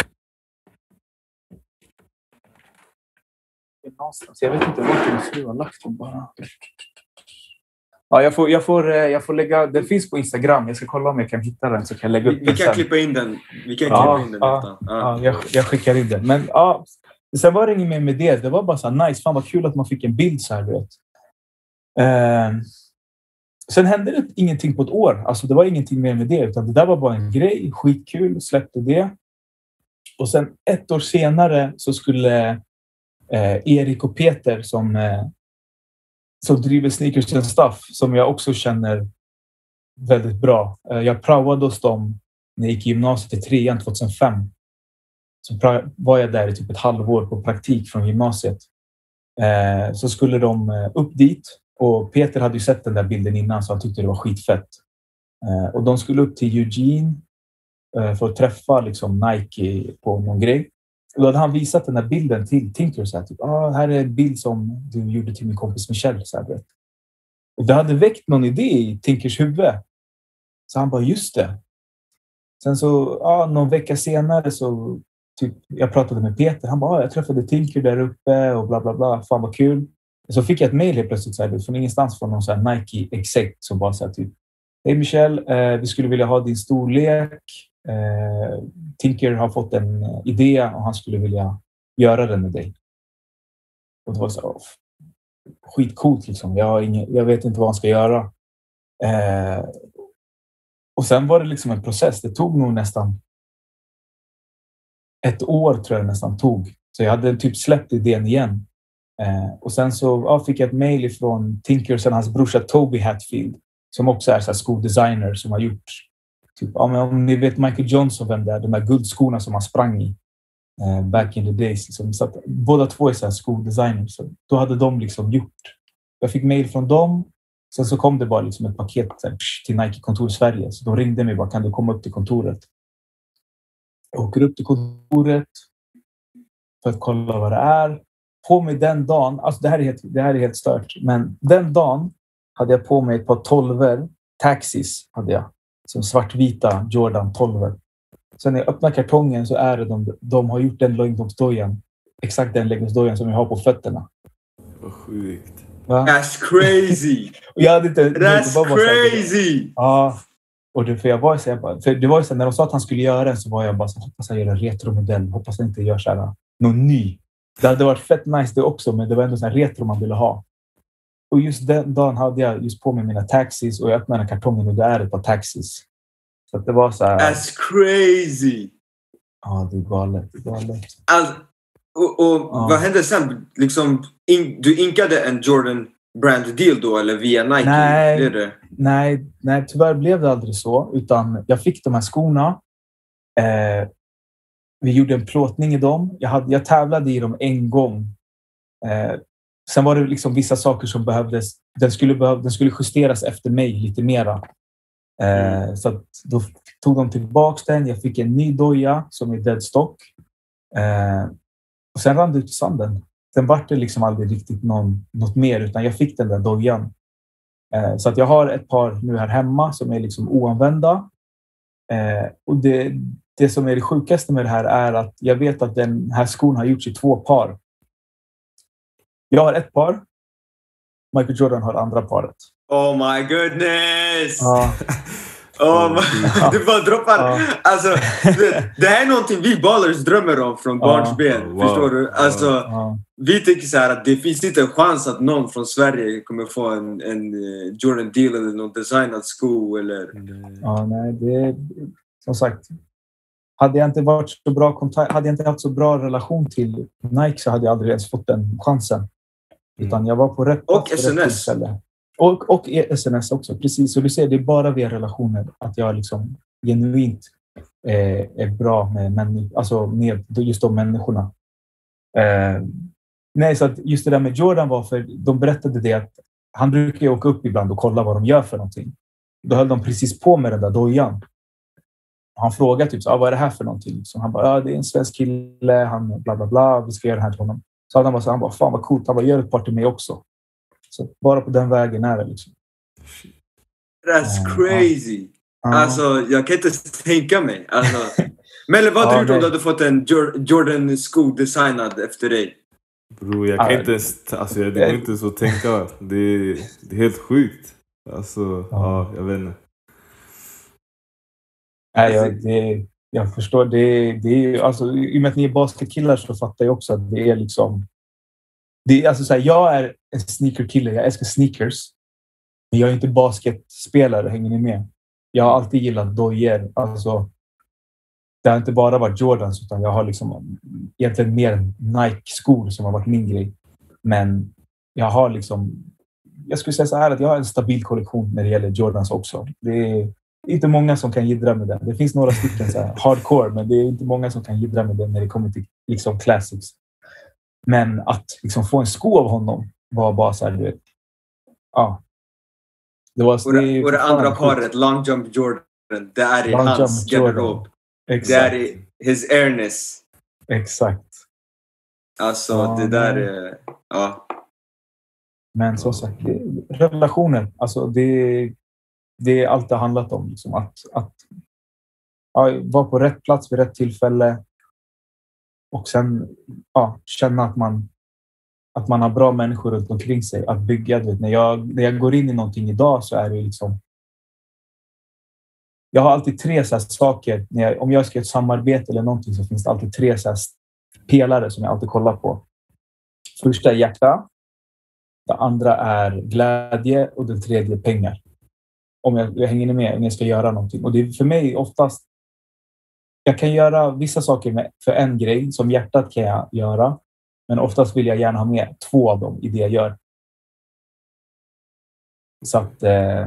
A: Jag vet inte vart min fru har lagt den bara. Ja, jag får, jag, får, jag får lägga... Den finns på Instagram. Jag ska kolla om jag kan hitta den så kan jag lägga upp
B: vi,
A: den
B: vi kan
A: sen.
B: klippa in den. Vi kan
A: ja,
B: klippa in den.
A: Ja,
B: ja.
A: ja, jag, jag skickar in den. Men ja, sen var det inget mer med det. Det var bara så här nice. Fan vad kul att man fick en bild så här, du vet. Uh, sen hände det ingenting på ett år. Alltså det var ingenting mer med det. Utan det där var bara en grej. Skitkul. Släppte det. Och sen ett år senare så skulle uh, Erik och Peter som... Uh, som driver Sneakers and Stuff, som jag också känner väldigt bra. Jag praoade hos dem när jag gick i gymnasiet i trean tjugohundrafem. Så var jag där i typ ett halvår på praktik från gymnasiet. Så skulle de upp dit och Peter hade ju sett den där bilden innan så han tyckte det var skitfett. Och de skulle upp till Eugene för att träffa liksom Nike på någon grej. Och då hade han visat den här bilden till Tinker så här, typ, ah, här är en bild som du gjorde till min kompis Michelle. Så här, och det hade väckt någon idé i Tinkers huvud. Så han bara, just det. Sen så, ah, någon vecka senare så typ, jag pratade med Peter. Han bara, ah, jag träffade Tinker där uppe och bla bla bla. Fan vad kul. Så fick jag ett mejl helt plötsligt så här, från ingenstans från någon så här Nike exec som bara så här, typ, hej Michelle, eh, vi skulle vilja ha din storlek. Uh, Tinker har fått en uh, idé och han skulle vilja göra den med dig. Och det var så oh, skitcoolt liksom. Jag, har ingen, jag vet inte vad han ska göra. Uh, och sen var det liksom en process. Det tog nog nästan ett år tror jag nästan tog. Så jag hade typ släppt idén igen. Uh, och sen så ja, fick jag ett mejl från Tinker och sen hans brorsa Toby Hatfield som också är så här skodesigner som har gjort typ, ja, men om ni vet Michael Johnson, vem det är, de här guldskorna som han sprang i uh, back in the days. Liksom. Så att, båda två är så här skodesigners. Så då hade de liksom gjort. Jag fick mejl från dem. Sen så kom det bara liksom ett paket här, till Nike-kontor i Sverige. Så de ringde mig bara, kan du komma upp till kontoret? Jag åker upp till kontoret för att kolla vad det är. På mig den dagen, alltså det här är helt, det här är helt stört. Men den dagen hade jag på mig ett par tolver. Taxis hade jag. Som svartvita Jordan tolver. Sen när jag öppnar kartongen så är det de, de har gjort den längdhoppsdojan. Exakt den längdhoppsdojan som jag har på fötterna.
C: Vad sjukt.
B: Va? That's crazy!
A: Och jag hade inte,
B: That's inte bara crazy!
A: Ja. Och det, för jag var så jag bara, för det var ju så när de sa att han skulle göra den så var jag bara så hoppas han gör en retromodell. Hoppas han inte gör så här någon ny. Det hade varit fett nice det också, men det var ändå så här retro man ville ha. och just den dagen hade jag just på mig mina taxis och jag öppnade kartongen och det är ett par taxis. Så att det var så här...
B: That's crazy!
A: Ja, det är galet. Det är galet.
B: Alltså, och och
A: Ja.
B: vad hände sen? Liksom, in, du inkade en Jordan brand deal då, eller via Nike?
A: Nej.
B: Det är det.
A: Nej, nej, tyvärr blev det aldrig så. Utan jag fick de här skorna. Eh, vi gjorde en plåtning i dem. Jag, hade, jag tävlade i dem en gång. Eh, sen var det liksom vissa saker som behövdes. Den skulle, behöv, den skulle justeras efter mig lite mera. Eh, mm. Så att då tog de tillbaka den. Jag fick en ny doja som är deadstock. Eh, och sen rann det ut i sanden. Sen var det liksom aldrig riktigt någon, något mer, utan jag fick den där dojan. Eh, så att jag har ett par nu här hemma som är liksom oanvända. Eh, och det, det som är det sjukaste med det här är att jag vet att den här skon har gjorts i två par. Jag har ett par. Michael Jordan har andra paret.
B: Oh my goodness!
A: Ja.
B: Oh, du bara droppar.
A: Ja.
B: Alltså, det, det här är någonting vi ballers drömmer om från barnsben.
C: Wow.
B: Förstår du? Alltså,
A: Ja.
B: vi tycker så här att det finns inte en chans att någon från Sverige kommer få en, en uh, Jordan deal eller någon designad sko eller...
A: Ja, nej, det som sagt. Hade jag inte varit så bra kontakt, hade jag inte haft så bra relation till Nike så hade jag aldrig ens fått den chansen. Mm. Utan jag var på rätt plats.
B: Och S N S.
A: Och, och S N S också, precis. Så du ser, det är bara via relationer att jag liksom genuint eh, är bra med, människ- alltså med just de människorna. Eh, nej, så att just det där med Jordan var för de berättade det att han brukar ju åka upp ibland och kolla vad de gör för någonting. Då höll de precis på med den där dojan. Han frågade typ så, ah, vad är det här för någonting? Så han bara, ja, det är en svensk kille, han bla bla bla, vi ska göra det här till honom. Så han bara, så han bara, fan vad coolt, han bara, gör ett par till mig också. Så bara på den vägen är det liksom.
B: That's crazy.
A: Ja.
B: Alltså, jag kan inte tänka mig. Alltså. Men vad hade
A: Ja,
B: du gjort om
A: det-
B: du hade fått en Jor- Jordan-sko designad efter dig?
C: Bro, jag kan
A: Ja.
C: inte ens... Alltså, det går inte så att tänka. Det är, det är helt sjukt. Alltså, ja,
A: Ja.
C: jag vet inte.
A: Nej, jag, det, jag förstår. Det, det är ju, alltså, i och med att ni är basketkillar så fattar jag också att det är liksom... Det är, alltså, så här, jag är en sneakerkille, jag älskar sneakers. Men jag är inte basketspelare, hänger ni med? Jag har alltid gillat dojor. Alltså, det har inte bara varit Jordans utan jag har liksom egentligen mer Nike-skor som har varit min grej. Men jag har liksom... Jag skulle säga så här att jag har en stabil kollektion när det gäller Jordans också. Det är inte många som kan jiddra med det. Det finns några stycken så här hardcore, men det är inte många som kan jiddra med det när det kommer till liksom classics. Men att liksom få en sko av honom var bara så här, du vet. Ja. Det var
B: Och det, och det andra paret, Long Jump Jordan, det är i
A: Long
B: hans
A: Jump Jordan.
B: garderob. Det
A: Exakt.
B: är i his airness.
A: Exakt.
B: Alltså,
A: Ja,
B: det där
A: nej.
B: är... Ja.
A: Men som sagt, det, relationer. Alltså det, det är allt det har handlat om. Liksom. Att, att ja, vara på rätt plats vid rätt tillfälle. Och sen ja, känna att man, att man har bra människor runt omkring sig. Att bygga. Du vet, när, jag, när jag går in i någonting idag så är det liksom... Jag har alltid tre så här saker. När jag, om jag ska göra ett samarbete eller någonting så finns det alltid tre så här pelare som jag alltid kollar på. Första är hjärta. Det andra är glädje och det tredje är pengar. Om jag, jag hänger med om jag ska göra någonting. Och det är för mig oftast... Jag kan göra vissa saker med, för en grej. Som hjärtat kan jag göra. Men oftast vill jag gärna ha med två av dem i det jag gör. Så att... Eh,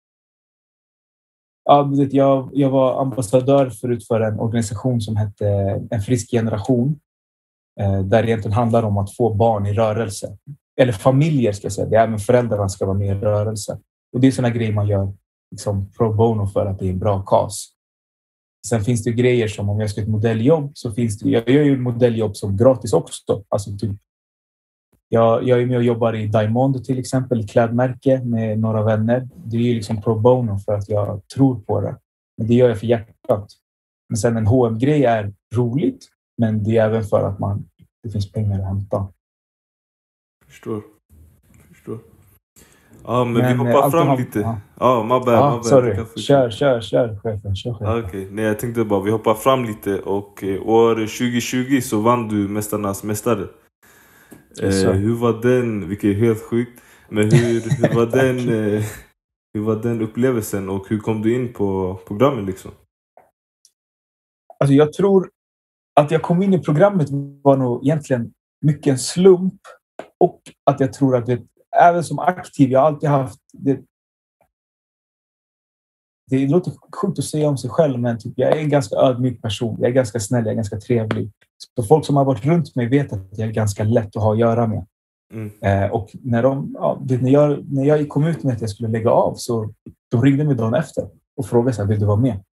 A: ja, vet, jag, jag var ambassadör förut för en organisation som hette En frisk generation. Eh, där det egentligen handlar om att få barn i rörelse. Eller familjer ska jag säga. Det är även föräldrarna ska vara med i rörelse. Och det är såna grejer man gör liksom pro bono för att det är en bra cause. Sen finns det grejer som om jag ska ett modelljobb så finns det, jag gör ju modelljobb som gratis också. Alltså typ, jag, jag är med och jobbar i Diamond till exempel, klädmärke med några vänner. Det är ju liksom pro bono för att jag tror på det. Men det gör jag för hjärtat. Men sen en H och M-grej är roligt, men det är även för att man, det finns pengar att hämta.
C: Förstår. Förstår. Ja, men,
A: Men,
C: vi hoppar
A: allt
C: fram
A: har-
C: lite.
A: ja.
C: Ja, my bad,
A: Ja,
C: my bad.
A: sorry.
C: Du kan fortsätta.
A: Kör, kör, kör chefen. Kör chefen.
C: Ah, Okej, nej jag tänkte bara vi hoppar fram lite och eh, år tjugo tjugo så vann du Mästarnas mästare.
A: Yes, sir.
C: Eh, hur var den? Vilket är helt sjukt. Men hur, hur, var den, eh, hur var den upplevelsen och hur kom du in på programmet liksom?
A: Alltså jag tror att jag kom in i programmet var nog egentligen mycket en slump. Och att jag tror att det, även som aktiv, jag har alltid haft... Det, det låter sjukt att säga om sig själv, men typ, jag är en ganska ödmjuk person. Jag är ganska snäll, jag är ganska trevlig. Så folk som har varit runt mig vet att jag är ganska lätt att ha att göra med. Mm. Eh, och när, de, ja, när, jag, när jag kom ut med att jag skulle lägga av så de ringde mig dagen efter och frågade så här, vill du vara med?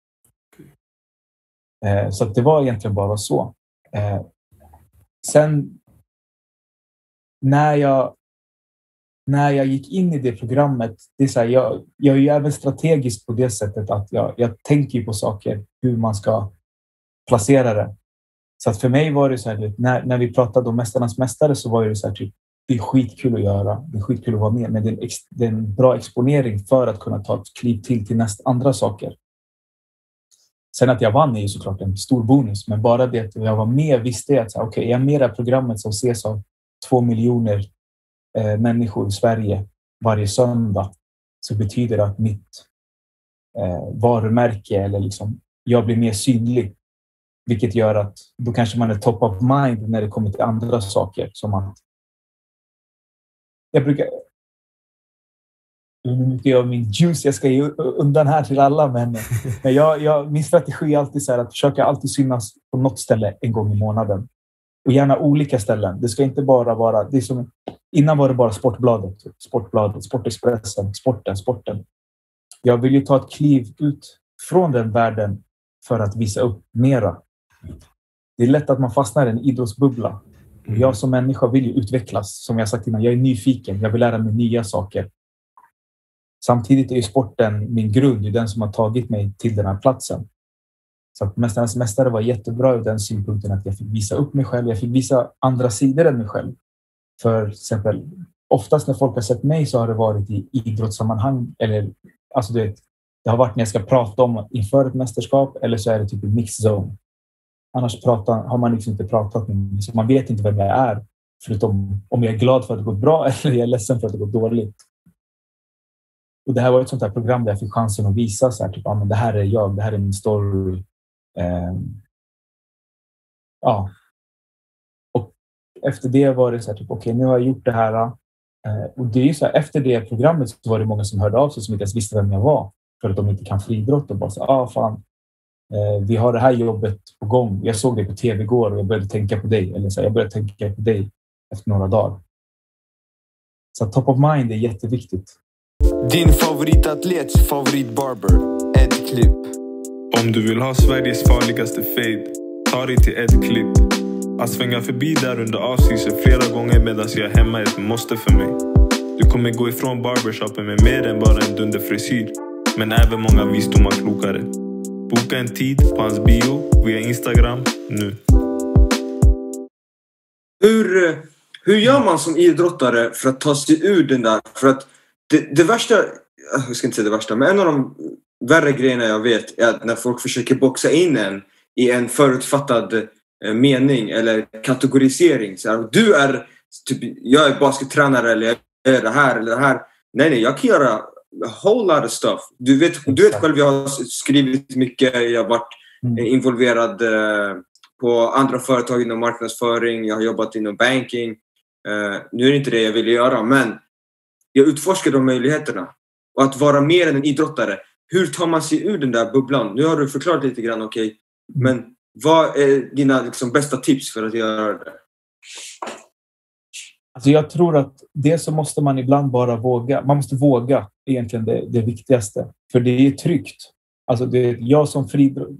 A: Eh, så att det var egentligen bara så. Eh, sen när jag när jag gick in i det programmet, det är så här, jag, jag är ju även strategisk på det sättet att jag, jag tänker på saker, hur man ska placera det. Så att för mig var det så här, när, när vi pratade om Mästarnas mästare så var det så här, typ, det är skitkul att göra, det är skitkul att vara med, men det är en, ex, det är en bra exponering för att kunna ta ett kliv till till nästa andra saker. Sen att jag vann är ju såklart en stor bonus, men bara det att jag var med visste jag att okej, okay, jag är med i det här programmet som ses av två miljoner eh, människor i Sverige varje söndag, så betyder det att mitt eh, varumärke eller liksom, jag blir mer synlig, vilket gör att då kanske man är top of mind när det kommer till andra saker som att jag brukar hur mycket av min juice jag ska ge undan här till alla, men, men jag, jag, min strategi är alltid så här att försöka alltid synas på något ställe en gång i månaden. Och gärna olika ställen. Det ska inte bara vara... Det är som, innan var det bara Sportbladet, Sportbladet, Sportexpressen, Sporten, Sporten. Jag vill ju ta ett kliv ut från den världen för att visa upp mera. Det är lätt att man fastnar i en idrottsbubbla. Jag som människa vill ju utvecklas. Som jag sagt innan, jag är nyfiken. Jag vill lära mig nya saker. Samtidigt är ju sporten min grund, den som har tagit mig till den här platsen. Så att Mästarnas mästare var jättebra ur den synpunkten att jag fick visa upp mig själv. Jag fick visa andra sidor än mig själv. För exempel, oftast när folk har sett mig så har det varit i idrottssammanhang. Eller, alltså det, det har varit när jag ska prata om inför ett mästerskap, eller så är det typ en mixzone. Annars pratar, har man liksom inte pratat med mig. Så man vet inte vem jag är. Förutom om jag är glad för att det gått bra eller jag är ledsen för att det gått dåligt. Och det här var ett sånt här program där jag fick chansen att visa så här, typ, ah, men det här är jag, det här är min story. Eh, ja. Och efter det var det så här, typ, okej, okay, nu har jag gjort det här. Eh, och det är ju så här, efter det programmet så var det många som hörde av sig som inte ens visste vem jag var. För att de inte kan friidrott och bara så ah fan, eh, vi har det här jobbet på gång. Jag såg det på tv igår och jag började tänka på dig. Eller så här, jag började tänka på dig efter några dagar. Så top of mind är jätteviktigt.
D: Din favoritatlets favoritbarber, Ed Clip.
C: Om du vill ha Sveriges farligaste fade, ta dig till Ed Clip. Att svänga förbi där under avsisen flera gånger medan jag är hemma är ett måste för mig. Du kommer gå ifrån barbershopen med mer än bara en dunderfrisyr, men även många visdomar klokare. Boka en tid på hans bio via Instagram nu.
B: Hur, hur gör man som idrottare för att ta sig ur den där? För att Det, det värsta, jag ska inte säga det värsta, men en av de värre grejerna jag vet är att när folk försöker boxa in en i en förutfattad eh, mening eller kategorisering. Så här, du är, typ, jag är baskettränare eller jag är det här eller det här. Nej, nej, jag kan göra a whole lot of stuff. Du vet, du vet själv, jag har skrivit mycket, jag har varit mm. involverad eh, på andra företag inom marknadsföring, jag har jobbat inom banking. Eh, nu är det inte det jag vill göra, men jag utforskar de möjligheterna. Och att vara mer än en idrottare. Hur tar man sig ur den där bubblan? Nu har du förklarat lite grann, okej. Okay. Men vad är dina liksom, bästa tips för att göra det?
A: Alltså jag tror att det så måste man ibland bara våga. Man måste våga, egentligen det, det viktigaste. För det är tryggt. Alltså det är jag som friidrott.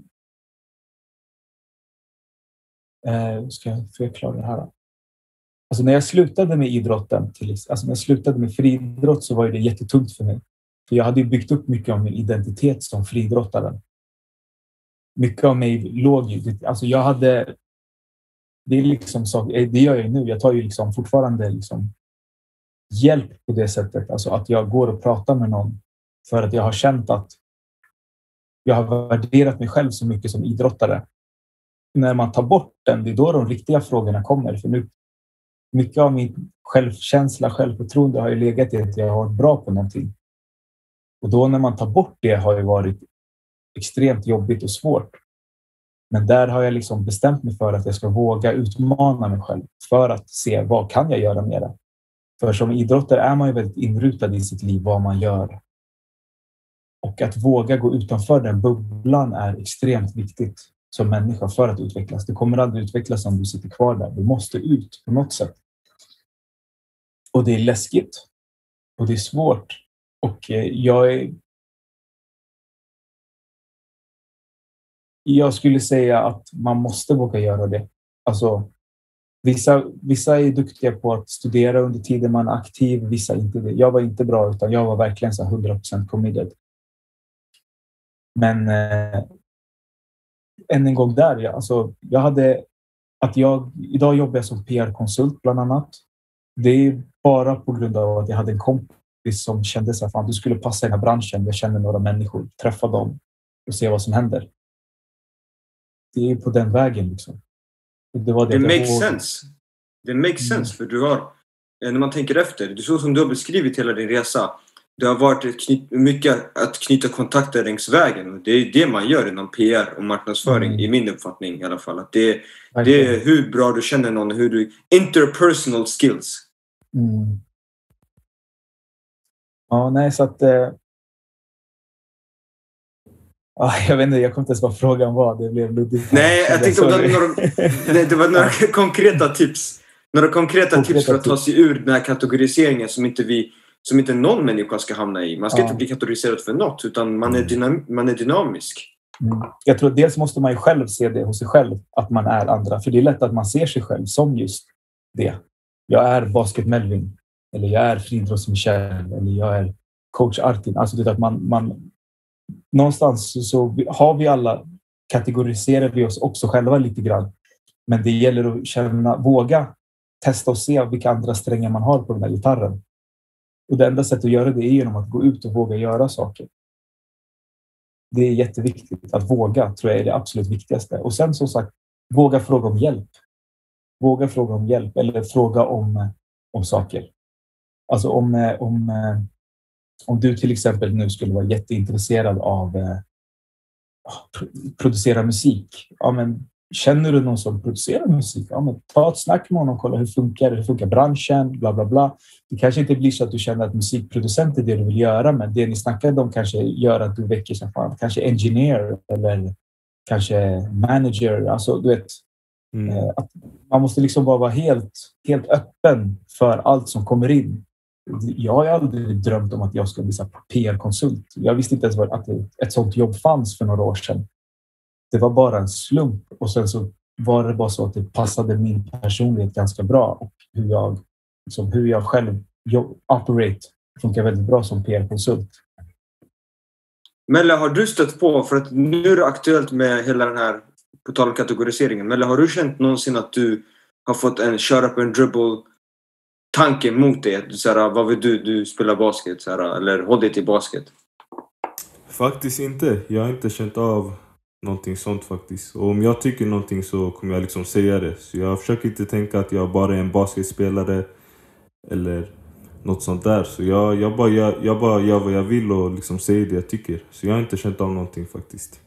A: Eh, ska jag förklara det här? Alltså när jag slutade med idrotten, till, alltså när jag slutade med friidrott så var det jättetungt för mig. För jag hade byggt upp mycket av min identitet som friidrottare. Mycket av mig låg ju, alltså jag hade, det är liksom så, det gör jag nu. Jag tar ju liksom fortfarande liksom hjälp på det sättet. Alltså att jag går och pratar med någon för att jag har känt att jag har värderat mig själv så mycket som idrottare. När man tar bort den, det är då de riktiga frågorna kommer. För nu mycket av min självkänsla, självförtroende har ju legat i att jag har varit bra på någonting. Och då när man tar bort det har ju varit extremt jobbigt och svårt. Men där har jag liksom bestämt mig för att jag ska våga utmana mig själv för att se vad kan jag göra mer. För som idrottare är man ju väldigt inrutad i sitt liv vad man gör. Och att våga gå utanför den bubblan är extremt viktigt som människa för att utvecklas. Det kommer aldrig utvecklas om du sitter kvar där. Du måste ut på något sätt. Och det är läskigt. Och det är svårt. Och jag är... Jag skulle säga att man måste våga göra det. Alltså, vissa, vissa är duktiga på att studera under tiden man är aktiv. Vissa inte det. Jag var inte bra utan jag var verkligen så hundra procent committed. Men eh, än en gång där, jag, alltså, jag hade att jag, idag jobbar jag som P R-konsult bland annat. Det är bara på grund av att jag hade en kompis som kände så här, fan, du skulle passa i den här branschen. Jag känner några människor, träffa dem och se vad som händer. Det är på den vägen liksom. Det var det.
B: Det makes sense. Det makes mm. sense för du har, när man tänker efter, det är så som du har beskrivit hela din resa. Det har varit ett knyt, mycket att knyta kontakter längs vägen. Det är det man gör inom P R och marknadsföring, mm. i min uppfattning i alla fall. Att det, det är hur bra du känner någon, hur du... Interpersonal skills.
A: Mm. Ja, nej, så att... Eh... Ah, jag vet inte, jag kommer inte ens vad frågan var. Det blev luddigt.
B: Nej, jag tänkte om det, några, nej, det var några konkreta tips. Några konkreta, konkreta tips för att ta sig ur den här kategoriseringen som inte vi... Som inte någon människa ska hamna i. Man ska ja. inte bli kategoriserad för något. Utan man är, dynam- man är dynamisk.
A: Mm. Jag tror att dels måste man ju själv se det hos sig själv. Att man är andra. För det är lätt att man ser sig själv som just det. Jag är Basket Melvin. Eller jag är Friidrotts Michel. Eller jag är coach Artin. Alltså det att man... man någonstans så, så har vi alla... Kategoriserar vi oss också själva lite grann. Men det gäller att känna... Våga testa och se vilka andra strängar man har på den här gitarren. Och det enda sättet att göra det är genom att gå ut och våga göra saker. Det är jätteviktigt. Att våga tror jag är det absolut viktigaste. Och sen som sagt, våga fråga om hjälp. Våga fråga om hjälp eller fråga om, om saker. Alltså om, om, om du till exempel nu skulle vara jätteintresserad av att producera musik. Ja, men känner du någon som producerar musik? Ja, men ta ett snack med honom och kolla hur funkar, hur funkar branschen, bla bla bla. Det kanske inte blir så att du känner att musikproducent är det du vill göra, men det ni snackade om kanske gör att du väcker sig fan. Kanske engineer eller kanske manager. Alltså, du vet, mm. att man måste liksom bara vara helt, helt öppen för allt som kommer in. Jag har aldrig drömt om att jag ska bli så P R-konsult. Jag visste inte ens att ett sånt jobb fanns för några år sedan. Det var bara en slump och sen så var det bara så att det passade min personlighet ganska bra och hur jag, liksom, hur jag själv operate funkar väldigt bra som P R-konsult.
B: Melle, har du stött på, för att nu är det aktuellt med hela den här på tal om kategoriseringen, Melle, har du känt någonsin att du har fått en köra på en dribble tanke mot det? Så här, vad vill du? Du spelar basket så här, eller håll dig till basket?
C: Faktiskt inte. Jag har inte känt av någonting sånt faktiskt. Och om jag tycker någonting så kommer jag liksom säga det. Så jag försöker inte tänka att jag bara är en basketspelare eller något sånt där. Så jag, jag, bara, jag, jag bara gör vad jag vill och liksom säger det jag tycker. Så jag har inte känt av någonting faktiskt.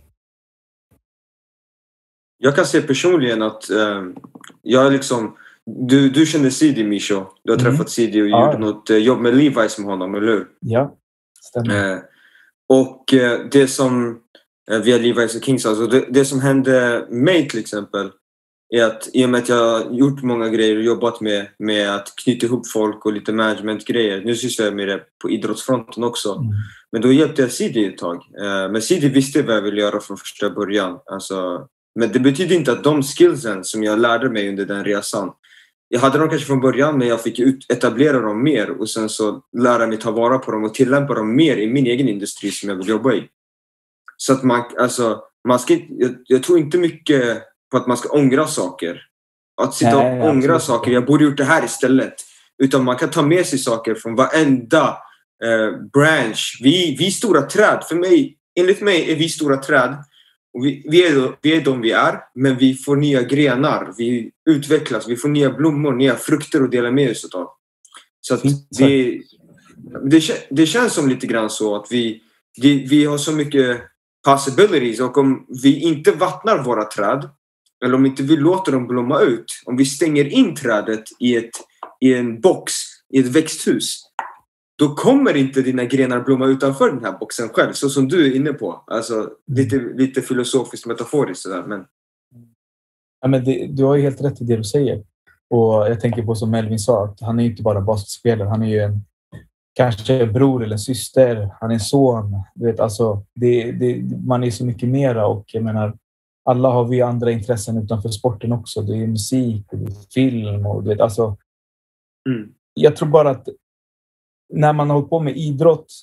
B: Jag kan säga personligen att eh, jag liksom... Du, du känner Sidi, Misho. Du har mm. träffat Sidi och
A: ja.
B: gjort något eh, jobb med Levi's med honom, eller hur?
A: Ja, stämmer.
B: Eh, och eh, det som... via Levi's och Kings. Alltså det, det som hände mig till exempel är att i och med att jag har gjort många grejer och jobbat med, med att knyta ihop folk och lite managementgrejer. Nu sysslar jag med det på idrottsfronten också. Mm. Men då hjälpte jag Sidi ett tag. Men Sidi visste vad jag ville göra från första början. Alltså, men det betyder inte att de skillsen som jag lärde mig under den resan, jag hade dem kanske från början, men jag fick ut, etablera dem mer och sen så lära mig ta vara på dem och tillämpa dem mer i min egen industri som jag vill jobba i. Så att man, alltså, man ska, jag, jag tror inte mycket på att man ska ångra saker. Att sitta och Nej, ångra saker, jag borde gjort det här istället. Utan man kan ta med sig saker från varenda eh, bransch. Vi, vi stora träd, för mig, enligt mig är vi stora träd. Och vi, vi, är, vi är de vi är, men vi får nya grenar. Vi utvecklas, vi får nya blommor, nya frukter att dela med oss av. Så att det, det, det känns som lite grann så att vi, vi, vi har så mycket possibilities. Och om vi inte vattnar våra träd, eller om inte vi låter dem blomma ut, om vi stänger in trädet i, ett, i en box, i ett växthus, då kommer inte dina grenar blomma utanför den här boxen själv, så som du är inne på. Alltså lite, lite filosofiskt, metaforiskt sådär. Men...
A: Ja, men det, du har ju helt rätt i det du säger. Och jag tänker på som Melvin sa, att han är ju inte bara basketspelare, han är ju en kanske en bror eller en syster, han är en son. Du vet, alltså, det, det, man är så mycket mera, och jag menar, alla har vi andra intressen utanför sporten också. Det är musik, det är film och du vet, alltså.
B: Mm.
A: Jag tror bara att när man har hållit på med idrott,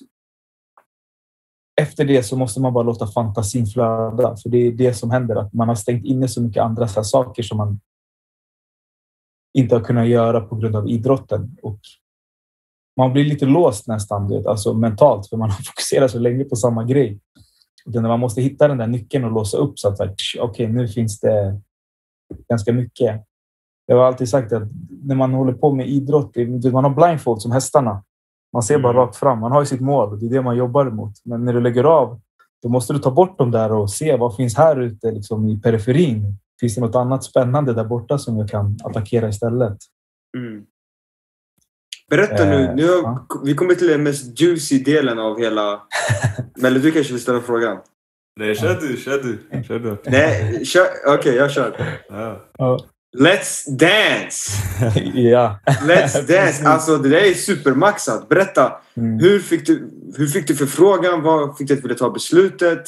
A: efter det så måste man bara låta fantasin flöda. För det är det som händer, att man har stängt inne så mycket andra så här saker som man inte har kunnat göra på grund av idrotten. Och man blir lite låst nästan, vet, alltså mentalt, för man har fokuserat så länge på samma grej. Och när man måste hitta den där nyckeln och låsa upp så att okej, okay, nu finns det ganska mycket. Jag har alltid sagt att när man håller på med idrott, man har blindfold som hästarna. Man ser bara rakt fram. Man har ju sitt mål och det är det man jobbar emot. Men när du lägger av, då måste du ta bort dem där och se vad finns här ute liksom i periferin. Finns det något annat spännande där borta som jag kan attackera istället?
B: Mm. Berätta nu.
A: Eh,
B: nu har,
A: ja.
B: Vi kommer till den mest juicy delen av hela... Men du kanske vill ställa frågan.
C: Nej, kör du, kör du. Kör du.
B: Nej, kör. Okej, okay, jag kör.
C: Ja.
A: Ja.
B: Let's dance!
A: Ja.
B: Let's dance! Alltså det där är supermaxat. Berätta,
A: Mm.
B: hur, fick du, hur fick du förfrågan? Vad fick du att vilja ta beslutet?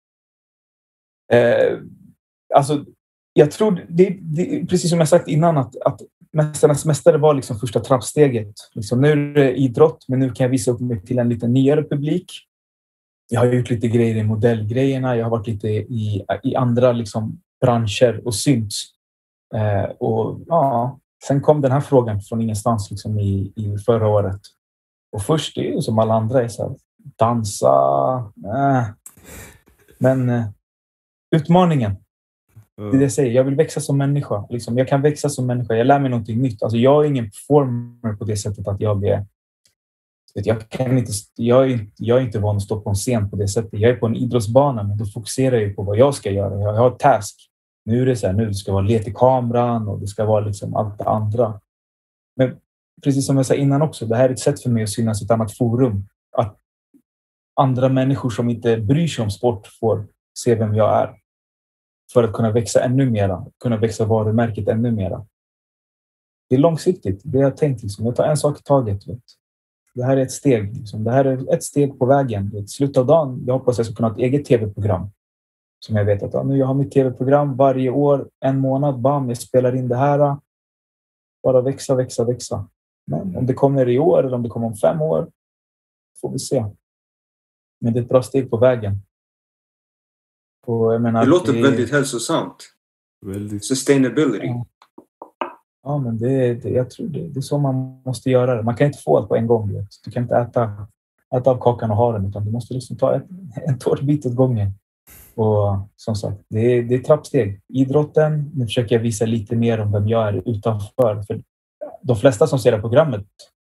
A: Eh, alltså, jag tror, det, det, precis som jag sagt innan, att, att Mästarnas mästare var liksom första trappsteget. Liksom, nu är det idrott, men nu kan jag visa upp mig till en lite nyare publik. Jag har gjort lite grejer i modellgrejerna. Jag har varit lite i, i andra liksom, branscher och synts. Eh, och ja, sen kom den här frågan från ingenstans liksom, i, i förra året. Och först är det som alla andra är så här, dansa. Eh. Men eh, utmaningen. Det är det jag säger. Jag vill växa som människa. Liksom, jag kan växa som människa. Jag lär mig någonting nytt. Alltså, jag är ingen performer på det sättet att jag är... Jag, kan inte, jag, är, jag är inte van att stå på en scen på det sättet. Jag är på en idrottsbana, men då fokuserar jag på vad jag ska göra. Jag har ett task. Nu är det så här, nu ska vara let i kameran och det ska vara liksom allt det andra. Men precis som jag sa innan också, det här är ett sätt för mig att synas i ett annat forum. Att andra människor som inte bryr sig om sport får se vem jag är. För att kunna växa ännu mera. Kunna växa varumärket ännu mera. Det är långsiktigt. Det har jag tänkt. Liksom. Jag tar en sak i taget. Vet. Det här är ett steg. Liksom. Det här är ett steg på vägen. I slutet av dagen, jag hoppas jag ska kunna ha ett eget tv-program. Som jag vet att ja, nu jag har mitt tv-program varje år. En månad, bam, jag spelar in det här. Bara växa, växa, växa. Men om det kommer i år eller om det kommer om fem år får vi se. Men det är ett bra steg på vägen. Och jag menar,
B: det låter
A: det...
B: väldigt hälsosamt.
C: Väldigt.
B: Sustainability.
A: Ja, ja men det, det, jag tror det, det är så man måste göra det. Man kan inte få allt på en gång. Vet. Du kan inte äta, äta av kakan och ha den, utan du måste liksom ta ett, en tårtbit åt gången. Och som sagt, det är, det är trappsteg. Idrotten, nu försöker jag visa lite mer om vem jag är utanför. För de flesta som ser det här programmet,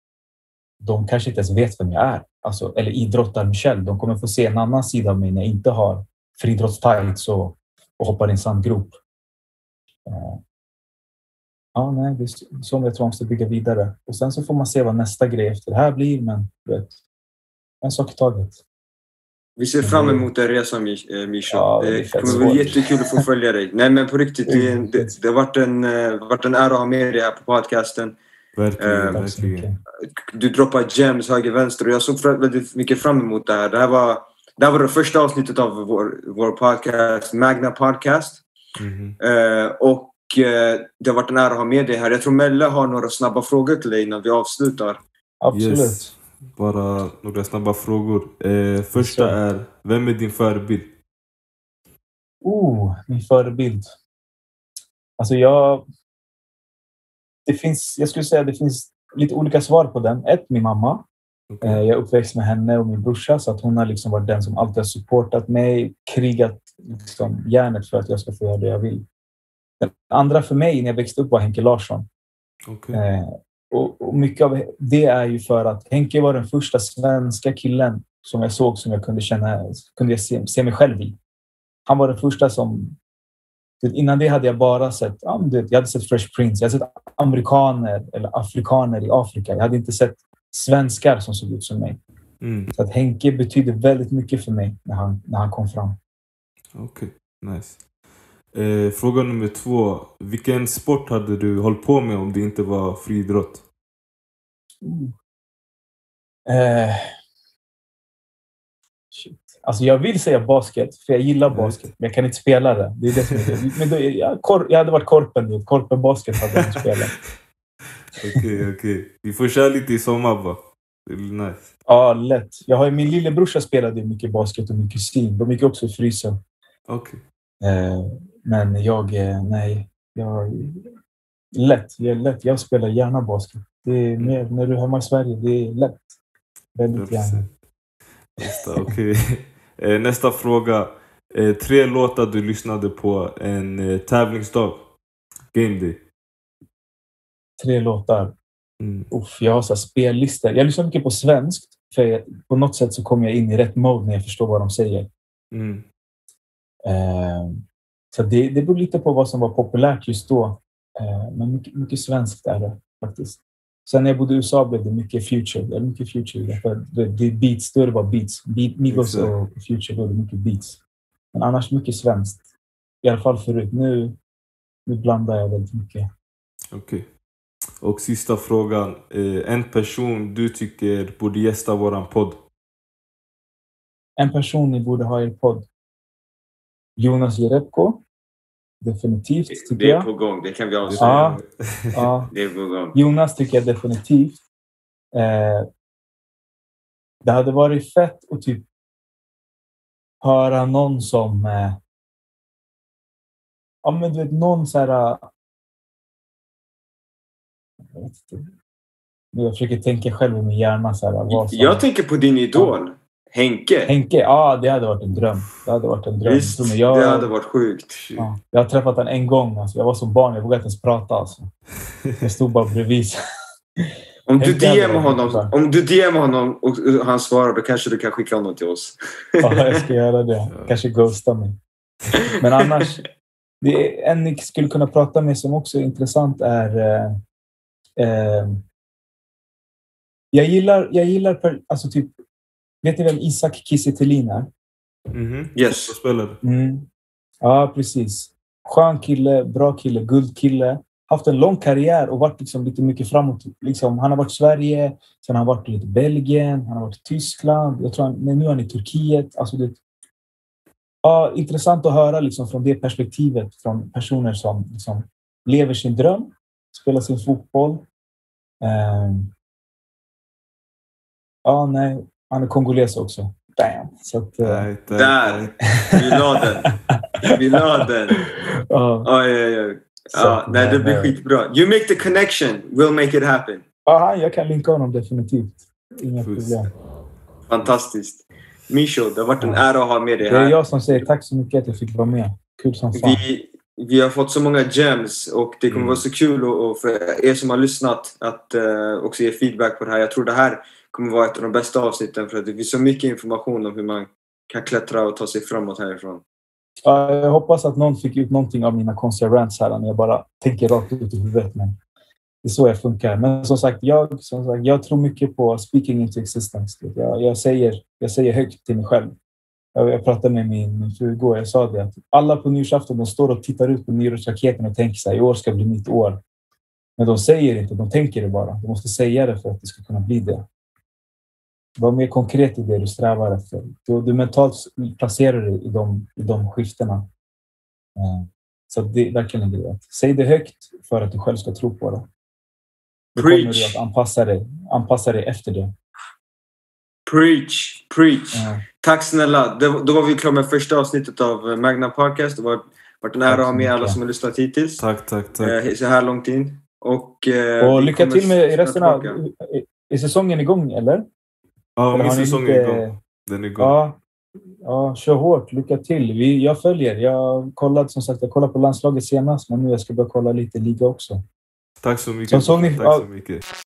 A: de kanske inte ens vet vem jag är. Alltså, eller idrottar Michel. De kommer få se en annan sida av mig när jag inte har friidrottstights och, och hoppar i en sandgrop. Uh, ja, nej, det är så jag tror man måste bygga vidare. Och sen så får man se vad nästa grej efter det här blir, men vet, en sak i taget.
B: Vi ser fram emot den resan, Misha.
A: Ja,
B: det,
A: det
B: det kommer bli jättekul att få följa dig. Nej, men på riktigt, det, det, det har varit en, varit en ära att ha med dig här på podcasten.
C: Verkligen,
B: uh,
C: verkligen.
B: Du droppar gems höger, vänster och jag såg väldigt mycket fram emot det här. Det här var, det här var det första avsnittet av vår, vår podcast, Magna Podcast.
C: Mm-hmm.
B: Uh, och uh, det har varit en ära att ha med dig här. Jag tror Melle har några snabba frågor till dig innan vi avslutar.
A: Absolut.
C: Yes. Bara några snabba frågor. Eh, första är, vem är din förebild?
A: Oh, min förebild. Alltså jag... Det finns, jag skulle säga att det finns lite olika svar på den. Ett, min mamma.
C: Okay.
A: Jag är uppväxt med henne och min brorsa, så att hon har liksom varit den som alltid har supportat mig, krigat liksom, järnet för att jag ska få göra det jag vill. Den andra för mig när jag växte upp var Henke Larsson.
C: Okay.
A: Eh, och, och mycket av det är ju för att Henke var den första svenska killen som jag såg som jag kunde känna, kunde jag se, se mig själv i. Han var den första som... Innan det hade jag bara sett... Ja, jag hade sett Fresh Prince. Jag hade sett amerikaner eller afrikaner i Afrika. Jag hade inte sett svenskar som såg ut som mig.
C: Mm.
A: Så att Henke betydde väldigt mycket för mig när han, när han kom fram.
C: Okej, okay. Nice. Eh, fråga nummer två. Vilken sport hade du hållit på med om det inte var friidrott?
A: Mm. Eh... Shit. Alltså jag vill säga basket, för jag gillar basket. Men jag kan inte spela det. Det är det som är det. Men då, jag, kor, jag hade varit korpen. Korpen basket hade jag spelat.
C: Okej, okej. Okay. Vi får köra lite i sommar, va? Det är nice.
A: Ja, lätt. Jag har, min lillebrorsa spelade mycket basket och min kusin. De gick också i frysen.
C: Okej.
A: Okay. Eh, men jag, nej. Jag, lätt. Jag är lätt. Jag spelar gärna basket. Det är mer, när du är hemma i Sverige, det är lätt. Väldigt gärna.
C: Nästa, okay. eh, nästa fråga. Eh, tre låtar du lyssnade på en eh, tävlingsdag. Game day.
A: Tre låtar.
C: Mm.
A: Uff, jag har så här spellistor. Jag lyssnar mycket på svenskt. För jag, på något sätt så kommer jag in i rätt mode när jag förstår vad de säger.
C: Mm.
A: Eh, så det, det beror lite på vad som var populärt just då. Eh, men mycket, mycket svenskt är det faktiskt. Sen när jag bodde i U S A blev det mycket Future. Det är mycket Future. För det, det beats, då det var beats. Beat, Migos exactly. Och Future, då är det mycket beats. Men annars mycket svenskt. I alla fall förut. Nu, nu blandar jag väldigt mycket.
C: Okej. Okay. Och sista frågan. Eh, en person du tycker borde gästa våran podd?
A: En person ni borde ha i er podd. Jonas Jerebko. Definitivt, tycker
B: det är
A: jag.
B: på gång, det kan vi avslöja.
A: Ja, ja.
B: Det är på gång.
A: Jonas tycker jag definitivt. Eh, det hade varit fett att typ höra någon som... Eh, ja, men du vet, någon så här... Jag vet inte. Jag försöker tänka själv i min hjärna. Så här, vad som,
B: jag tänker på din idol. Ja. Henke.
A: Henke, ja, det hade varit en dröm. Det hade varit en dröm.
B: Visst,
A: jag,
B: det hade varit sjukt.
A: Ja, jag har träffat honom en gång. Alltså. Jag var som barn, jag vågade inte ens prata. Alltså. Jag stod bara bredvid.
B: Om du D M honom, om du D M honom och han svarar, då kanske du kan skicka honom till oss.
A: Ja, jag ska göra det. Kanske ghosta mig. Men annars, det är, en ni skulle kunna prata med som också är intressant är... Eh, eh, jag gillar, jag gillar per, alltså typ, vet ni vem Isak Kiese Thelin är?
C: Mm-hmm.
B: Yes.
A: Mm. Ja, precis. Skön kille, bra kille, guldkille. Haft en lång karriär och varit liksom lite mycket framåt. Liksom, han har varit i Sverige, sen har han varit i Belgien, han har varit i Tyskland. Jag tror han, nu är han i Turkiet. Alltså det, ja, intressant att höra liksom, från det perspektivet från personer som liksom, lever sin dröm, spelar sin fotboll. Um, ja, nej. Han är kongoles också. Damn. Så att, uh...
B: nej, nej, där! Vi la den. Vi la den.
A: Uh.
B: Oj, oj, oj. Ja, nej, det blir skitbra. You make the connection. We'll make it happen.
A: Ja, jag kan linka honom definitivt. Inga problem.
B: Fantastiskt. Misho, det har varit en ära att ha med dig här.
A: Det är jag som säger tack så mycket att jag fick vara med. Kul som fan.
B: Vi, vi har fått så många gems och det kommer mm. vara så kul och, och för er som har lyssnat att uh, också ge feedback på det här. Jag tror det här kommer vara ett av de bästa avsnitten för att det finns så mycket information om hur man kan klättra och ta sig framåt härifrån.
A: Ja, jag hoppas att någon fick ut någonting av mina konstiga rants här när jag bara tänker rakt ut i huvudet. Men det är så jag funkar. Men som sagt, jag, som sagt, jag tror mycket på speaking into existence. Jag, jag, säger, jag säger högt till mig själv. Jag, jag pratade med min, min fru igår. Jag sa det att alla på nyårsafton de står och tittar ut på nyårsraketen och tänker sig i år ska bli mitt år. Men de säger inte, de tänker det bara. De måste säga det för att det ska kunna bli det. Var mer konkret i det du strävar efter. Du, du mentalt placerar dig i de, i de skiftena. Mm. Så det är verkligen en grej. Säg det högt för att du själv ska tro på det. Då kommer du att anpassa dig, anpassa dig efter det.
B: Preach, preach.
A: Mm.
B: Tack snälla. Det, då var vi klara med första avsnittet av Magna Podcast. Det var varit en ära att ha med alla som har lyssnat hittills.
C: Tack, tack, tack.
B: Eh, så här långt in. Och, eh,
A: och lycka till med resten av... Är säsongen igång, eller?
C: Ja,
A: eller
C: min säsong
A: lite...
C: är igång. Den är igång.
A: Ja, Ja, kör hårt. Lycka till. Vi, jag följer. Jag kollade som sagt, jag kollade på landslaget senast, men nu jag ska börja kolla lite liga också.
C: Tack så mycket.
A: Så såg ni,
C: Tack så mycket.